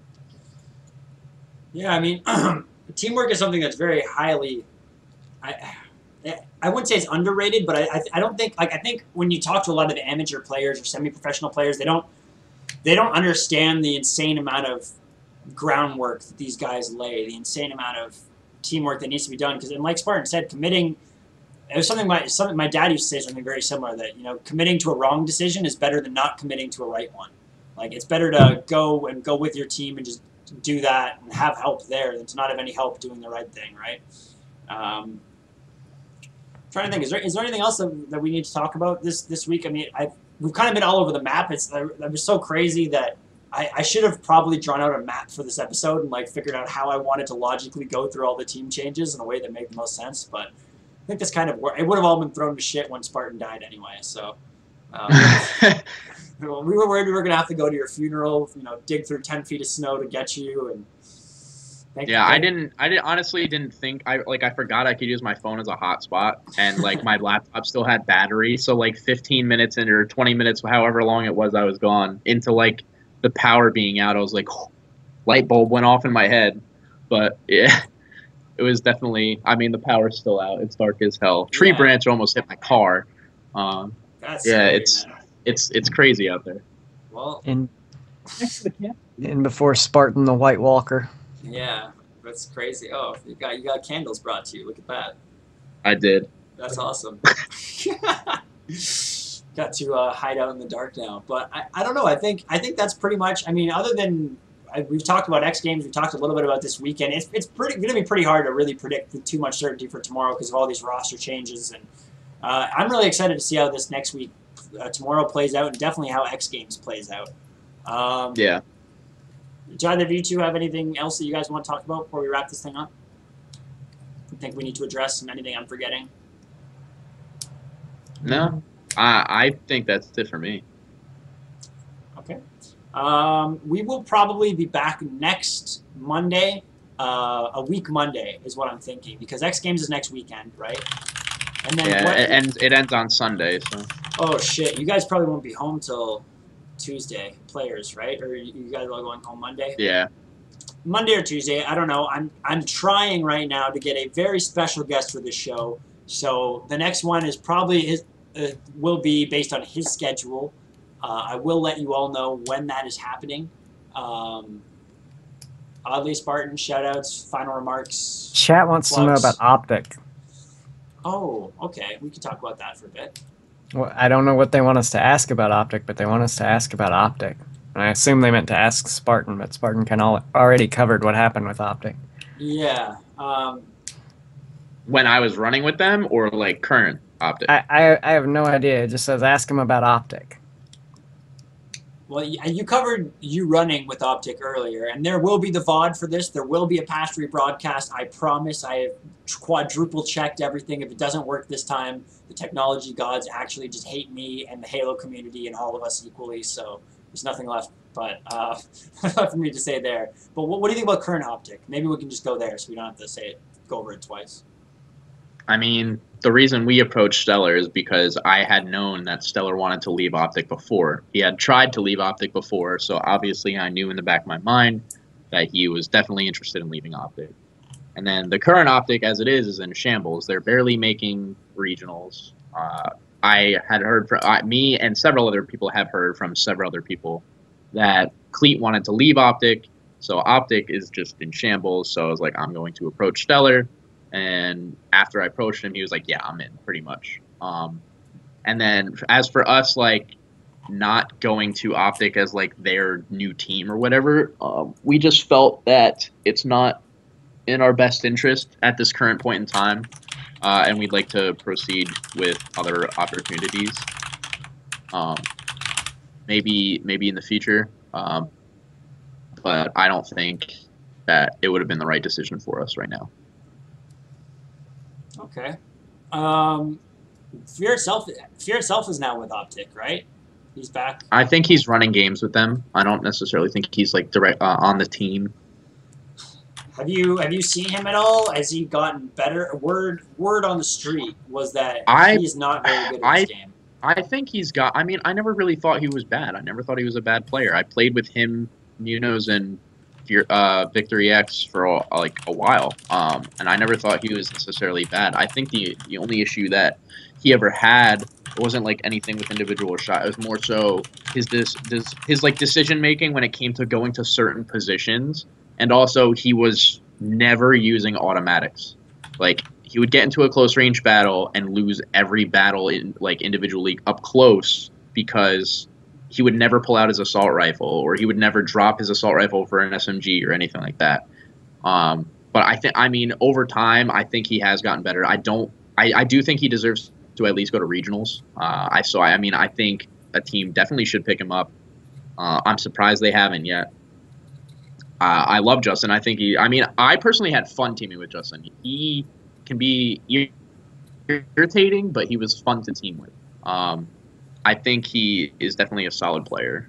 Speaker 1: Yeah, I mean, teamwork is something that's very highly. I, I wouldn't say it's underrated, but I, I don't think like I think when you talk to a lot of the amateur players or semi-professional players, they don't they don't understand the insane amount of groundwork that these guys lay, the insane amount of teamwork that needs to be done. Because, and like Spartan said, committing. It was something my something my dad used to say something very similar that you know committing to a wrong decision is better than not committing to a right one. Like it's better to go and go with your team and just do that and have help there than to not have any help doing the right thing, right? Um, trying to think, is there is there anything else that, that we need to talk about this this week? I mean, I we've kind of been all over the map. It's that was so crazy that I, I should have probably drawn out a map for this episode and like figured out how I wanted to logically go through all the team changes in a way that made the most sense. But I think this kind of worked. It would have all been thrown to shit when Spartan died anyway. So um, we were worried we were gonna have to go to your funeral, you know, dig through ten feet of snow to get you and. Thank
Speaker 4: Yeah,
Speaker 1: you.
Speaker 4: I didn't. I didn't honestly didn't think. I like. I forgot I could use my phone as a hotspot, and like my laptop still had battery. So like fifteen minutes into or twenty minutes, however long it was, I was gone into like the power being out. I was like, oh, light bulb went off in my head. But yeah, it was definitely. I mean, the power's still out. It's dark as hell. Tree
Speaker 1: Yeah.
Speaker 4: branch almost hit my car. Um,
Speaker 1: That's
Speaker 4: yeah,
Speaker 1: scary,
Speaker 4: it's
Speaker 1: man.
Speaker 4: it's it's crazy out there.
Speaker 1: Well,
Speaker 2: And, and before Spartan the White Walker.
Speaker 1: yeah, that's crazy. Oh, you got you got candles brought to you. Look at that.
Speaker 4: I did.
Speaker 1: That's awesome. Got to uh, hide out in the dark now, but I, I don't know. I think I think that's pretty much. I mean, other than I, we've talked about X Games, we've talked a little bit about this weekend. It's it's pretty going to be pretty hard to really predict with too much certainty for tomorrow because of all these roster changes, and uh, I'm really excited to see how this next week, uh, tomorrow plays out, and definitely how X Games plays out. Um,
Speaker 4: Yeah.
Speaker 1: Do either of you two have anything else that you guys want to talk about before we wrap this thing up? I think we need to address anything I'm forgetting.
Speaker 4: No, I I think that's it for me.
Speaker 1: Okay. Um, we will probably be back next Monday, uh, a week Monday is what I'm thinking, because X Games is next weekend, right? And then
Speaker 4: Yeah,
Speaker 1: what,
Speaker 4: it ends. It ends on Sunday. So
Speaker 1: oh shit, you guys probably won't be home till Tuesday, players, right? Or you guys are going home Monday?
Speaker 4: yeah.
Speaker 1: Monday or Tuesday, I don't know. I'm I'm trying right now to get a very special guest for this show. So the next one is probably his uh, will be based on his schedule. Uh, I will let you all know when that is happening. Um, Oddly Spartan, shoutouts, final remarks.
Speaker 2: Chat wants to know
Speaker 1: Plugs.
Speaker 2: about Optic.
Speaker 1: Oh, okay. We can talk about that for a bit.
Speaker 2: Well, I don't know what they want us to ask about Optic, but they want us to ask about Optic. And I assume they meant to ask Spartan, but Spartan kind of already covered what happened with Optic.
Speaker 1: Yeah. Um,
Speaker 4: When I was running with them, or like current optic.
Speaker 2: I, I, I have no idea. It just says ask him about Optic.
Speaker 1: Well, y- you covered you running with Optic earlier, and there will be the V O D for this. There will be a past rebroadcast. I promise. I have quadruple checked everything. If it doesn't work this time, the technology gods actually just hate me and the Halo community and all of us equally. So there's nothing left but uh, for me to say there. But what, what do you think about current Optic? Maybe we can just go there so we don't have to say it, go over it twice.
Speaker 4: I mean, the reason we approached Stellar is because I had known that Stellar wanted to leave Optic before. He had tried to leave Optic before, so obviously I knew in the back of my mind that he was definitely interested in leaving Optic. And then the current Optic, as it is, is in shambles. They're barely making regionals. Uh, I had heard from uh, me and several other people have heard from several other people that Cleat wanted to leave Optic, so Optic is just in shambles. So I was like, I'm going to approach Stellar. And after I approached him, he was like, yeah, I'm in, pretty much. Um, and then as for us, like, not going to Optic as, like, their new team or whatever, um, we just felt that it's not in our best interest at this current point in time. Uh, and we'd like to proceed with other opportunities. Um, maybe, maybe in the future. Um, but I don't think that it would have been the right decision for us right now.
Speaker 1: Okay. Um, Fear itself, Fear itself is now with Optic, right? He's back.
Speaker 4: I think he's running games with them. I don't necessarily think he's like direct uh, on the team.
Speaker 1: Have you have you seen him at all? Has he gotten better? Word word on the street was that
Speaker 4: I,
Speaker 1: he's not very good at
Speaker 4: I,
Speaker 1: this game.
Speaker 4: I think he's got. I mean, I never really thought he was bad. I never thought he was a bad player. I played with him, Munoz, and uh, Victory X for a, like a while, um, and I never thought he was necessarily bad. I think the the only issue that he ever had wasn't like anything with individual shot. It was more so his this, this his like decision making when it came to going to certain positions, and also he was never using automatics. Like he would get into a close range battle and lose every battle in like individually up close because he would never pull out his assault rifle, or he would never drop his assault rifle for an S M G or anything like that. Um, but I think, I mean, over time, I think he has gotten better. I don't, I, I do think he deserves to at least go to regionals. Uh, I so I mean, I think a team definitely should pick him up. Uh, I'm surprised they haven't yet. Uh, I love Justin. I think he. I mean, I personally had fun teaming with Justin. He can be irritating, but he was fun to team with. Um, I think he is definitely a solid player.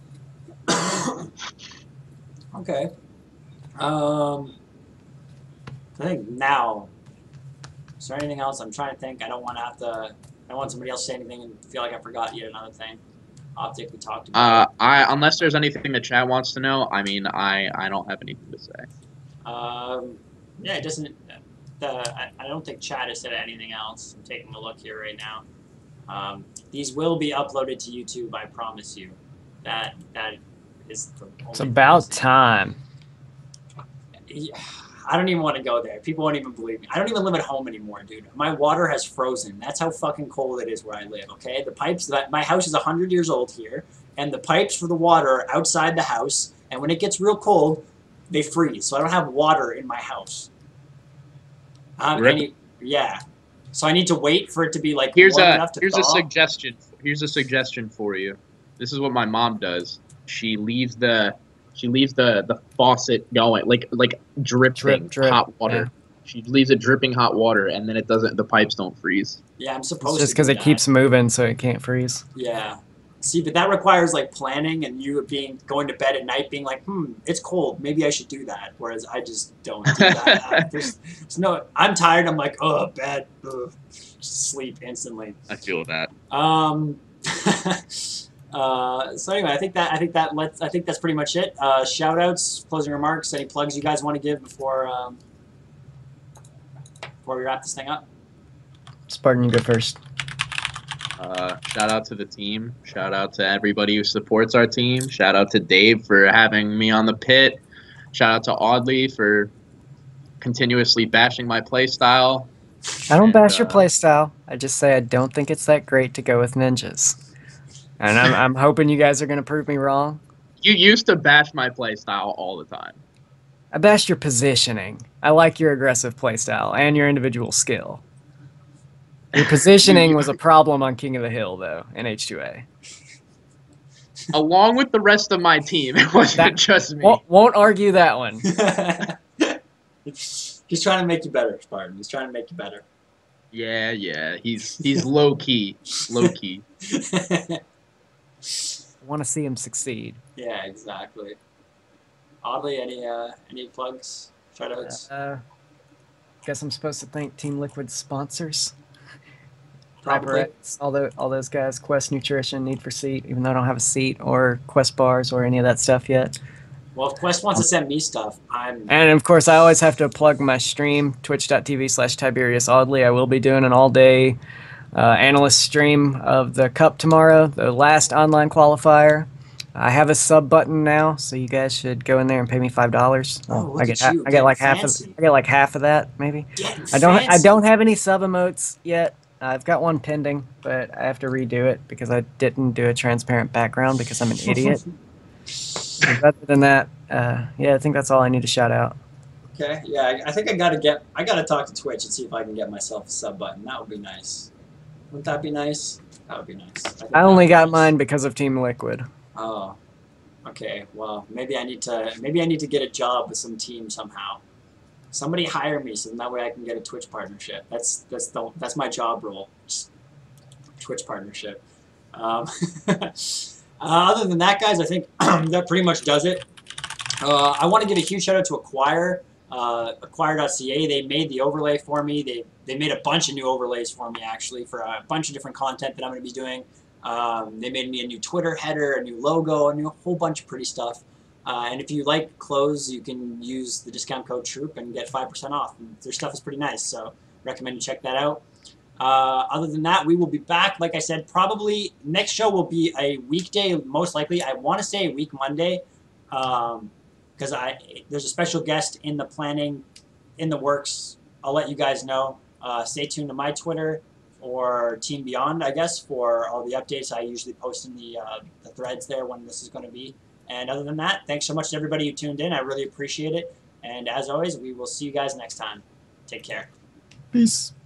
Speaker 1: Okay. Um, I think now. Is there anything else? I'm trying to think. I don't want to have to. I don't want somebody else to say anything and feel like I forgot yet another thing. Optic we talked about.
Speaker 4: Uh, I unless there's anything that Chad wants to know. I mean, I I don't have anything to say.
Speaker 1: Um, yeah, it doesn't. The I, I don't think Chad has said anything else. I'm taking a look here right now. Um, these will be uploaded to YouTube. I promise you. That that is the only
Speaker 2: It's about
Speaker 1: thing.
Speaker 2: time.
Speaker 1: Yeah, I don't even want to go there. People won't even believe me. I don't even live at home anymore, dude. My water has frozen. That's how fucking cold it is where I live, okay? The pipes, that my house is one hundred years old here, and the pipes for the water are outside the house, and when it gets real cold, they freeze. So I don't have water in my house. Um, any, yeah. So I need to wait for it to be like
Speaker 4: Here's
Speaker 1: warm
Speaker 4: a
Speaker 1: enough to
Speaker 4: here's
Speaker 1: thaw.
Speaker 4: a suggestion. Here's a suggestion for you. This is what my mom does. She leaves the she leaves the, the faucet going, like like dripping
Speaker 2: Drip, drip,
Speaker 4: hot water.
Speaker 2: yeah.
Speaker 4: She leaves it dripping hot water, and then it doesn't. The pipes don't freeze.
Speaker 1: Yeah, I'm
Speaker 2: It's
Speaker 1: supposed
Speaker 2: just
Speaker 1: to
Speaker 2: because
Speaker 1: do
Speaker 2: it
Speaker 1: that.
Speaker 2: keeps moving, so it can't freeze.
Speaker 1: Yeah. See, but that requires like planning and you being going to bed at night being like, hmm, it's cold. Maybe I should do that. Whereas I just don't do that. there's, there's no. I'm tired. I'm like, oh, bed. Ugh. Just sleep instantly.
Speaker 4: I feel that.
Speaker 1: Um. uh. So anyway, I think that I think that let's. I think that's pretty much it. Uh. Shout outs, closing remarks, any plugs you guys want to give before um. Before we wrap this thing up.
Speaker 2: Spartan, you go first.
Speaker 4: Uh, shout out to the team. Shout out to everybody who supports our team. Shout out to Dave for having me on the pit. Shout out to Audley for continuously bashing my play style.
Speaker 2: I don't
Speaker 4: And,
Speaker 2: bash your
Speaker 4: uh,
Speaker 2: playstyle. I just say I don't think it's that great to go with ninjas. And I'm, I'm hoping you guys are going to prove me wrong.
Speaker 4: You used to bash my play style all the time.
Speaker 2: I bashed your positioning. I like your aggressive playstyle and your individual skill. Your positioning was a problem on King of the Hill, though, in H two A.
Speaker 4: along with the rest of my team. It wasn't
Speaker 2: That-
Speaker 4: just me.
Speaker 2: Won't, won't argue that one.
Speaker 1: He's trying to make you better, Spartan. He's trying to make you better.
Speaker 4: Yeah, yeah. He's he's low key, low key.
Speaker 2: Want to see him succeed.
Speaker 1: Yeah, exactly. Oddly, any uh, any plugs, shoutouts?
Speaker 2: Uh, guess I'm supposed to thank Team Liquid's sponsors.
Speaker 1: Probably.
Speaker 2: HyperX, all the all those guys, Quest Nutrition, Need for Seat, even though I don't have a seat or Quest bars or any of that stuff yet.
Speaker 1: Well, if Quest wants to send me stuff, I'm.
Speaker 2: And of course, I always have to plug my stream, twitch.tv slash Tiberius Audley. I will be doing an all-day uh, analyst stream of the Cup tomorrow, the last online qualifier. I have a sub button now, so you guys should go in there and pay me five dollars.
Speaker 1: Oh, look
Speaker 2: I get
Speaker 1: at you,
Speaker 2: I get like
Speaker 1: getting
Speaker 2: half of
Speaker 1: fancy.
Speaker 2: I get like half of that maybe.
Speaker 1: Getting
Speaker 2: I don't I
Speaker 1: fancy.
Speaker 2: don't have any sub emotes yet. I've got one pending, but I have to redo it because I didn't do a transparent background because I'm an idiot. And other than that, uh, yeah, I think that's all I need to shout out.
Speaker 1: Okay, yeah, I, I think I gotta get. I gotta talk to Twitch and see if I can get myself a sub button. That would be nice. Wouldn't that be nice? That would be nice. think
Speaker 2: I
Speaker 1: that
Speaker 2: only
Speaker 1: would be
Speaker 2: got
Speaker 1: nice.
Speaker 2: mine because of Team Liquid.
Speaker 1: Oh, okay. Well, maybe I need to. Maybe I need to get a job with some team somehow. Somebody hire me so that way I can get a Twitch partnership. That's that's the that's my job role. Just Twitch partnership. Um, uh, other than that, guys, I think that pretty much does it. Uh, I want to give a huge shout out to Acquire, uh, acquire dot c a. They made the overlay for me. They they made a bunch of new overlays for me actually for a bunch of different content that I'm going to be doing. Um, they made me a new Twitter header, a new logo, a new whole bunch of pretty stuff. Uh, and if you like clothes, you can use the discount code Throop and get five percent off. And their stuff is pretty nice, so recommend you check that out. Uh, other than that, we will be back. Like I said, probably next show will be a weekday, most likely. I want to say a week Monday, because I there's a special guest in the planning, in the works. I'll let you guys know. Uh, stay tuned to my Twitter or Team Beyond, I guess, for all the updates. I usually post in the, uh, the threads there when this is going to be. And other than that, thanks so much to everybody who tuned in. I really appreciate it. And as always, we will see you guys next time. Take care.
Speaker 2: Peace.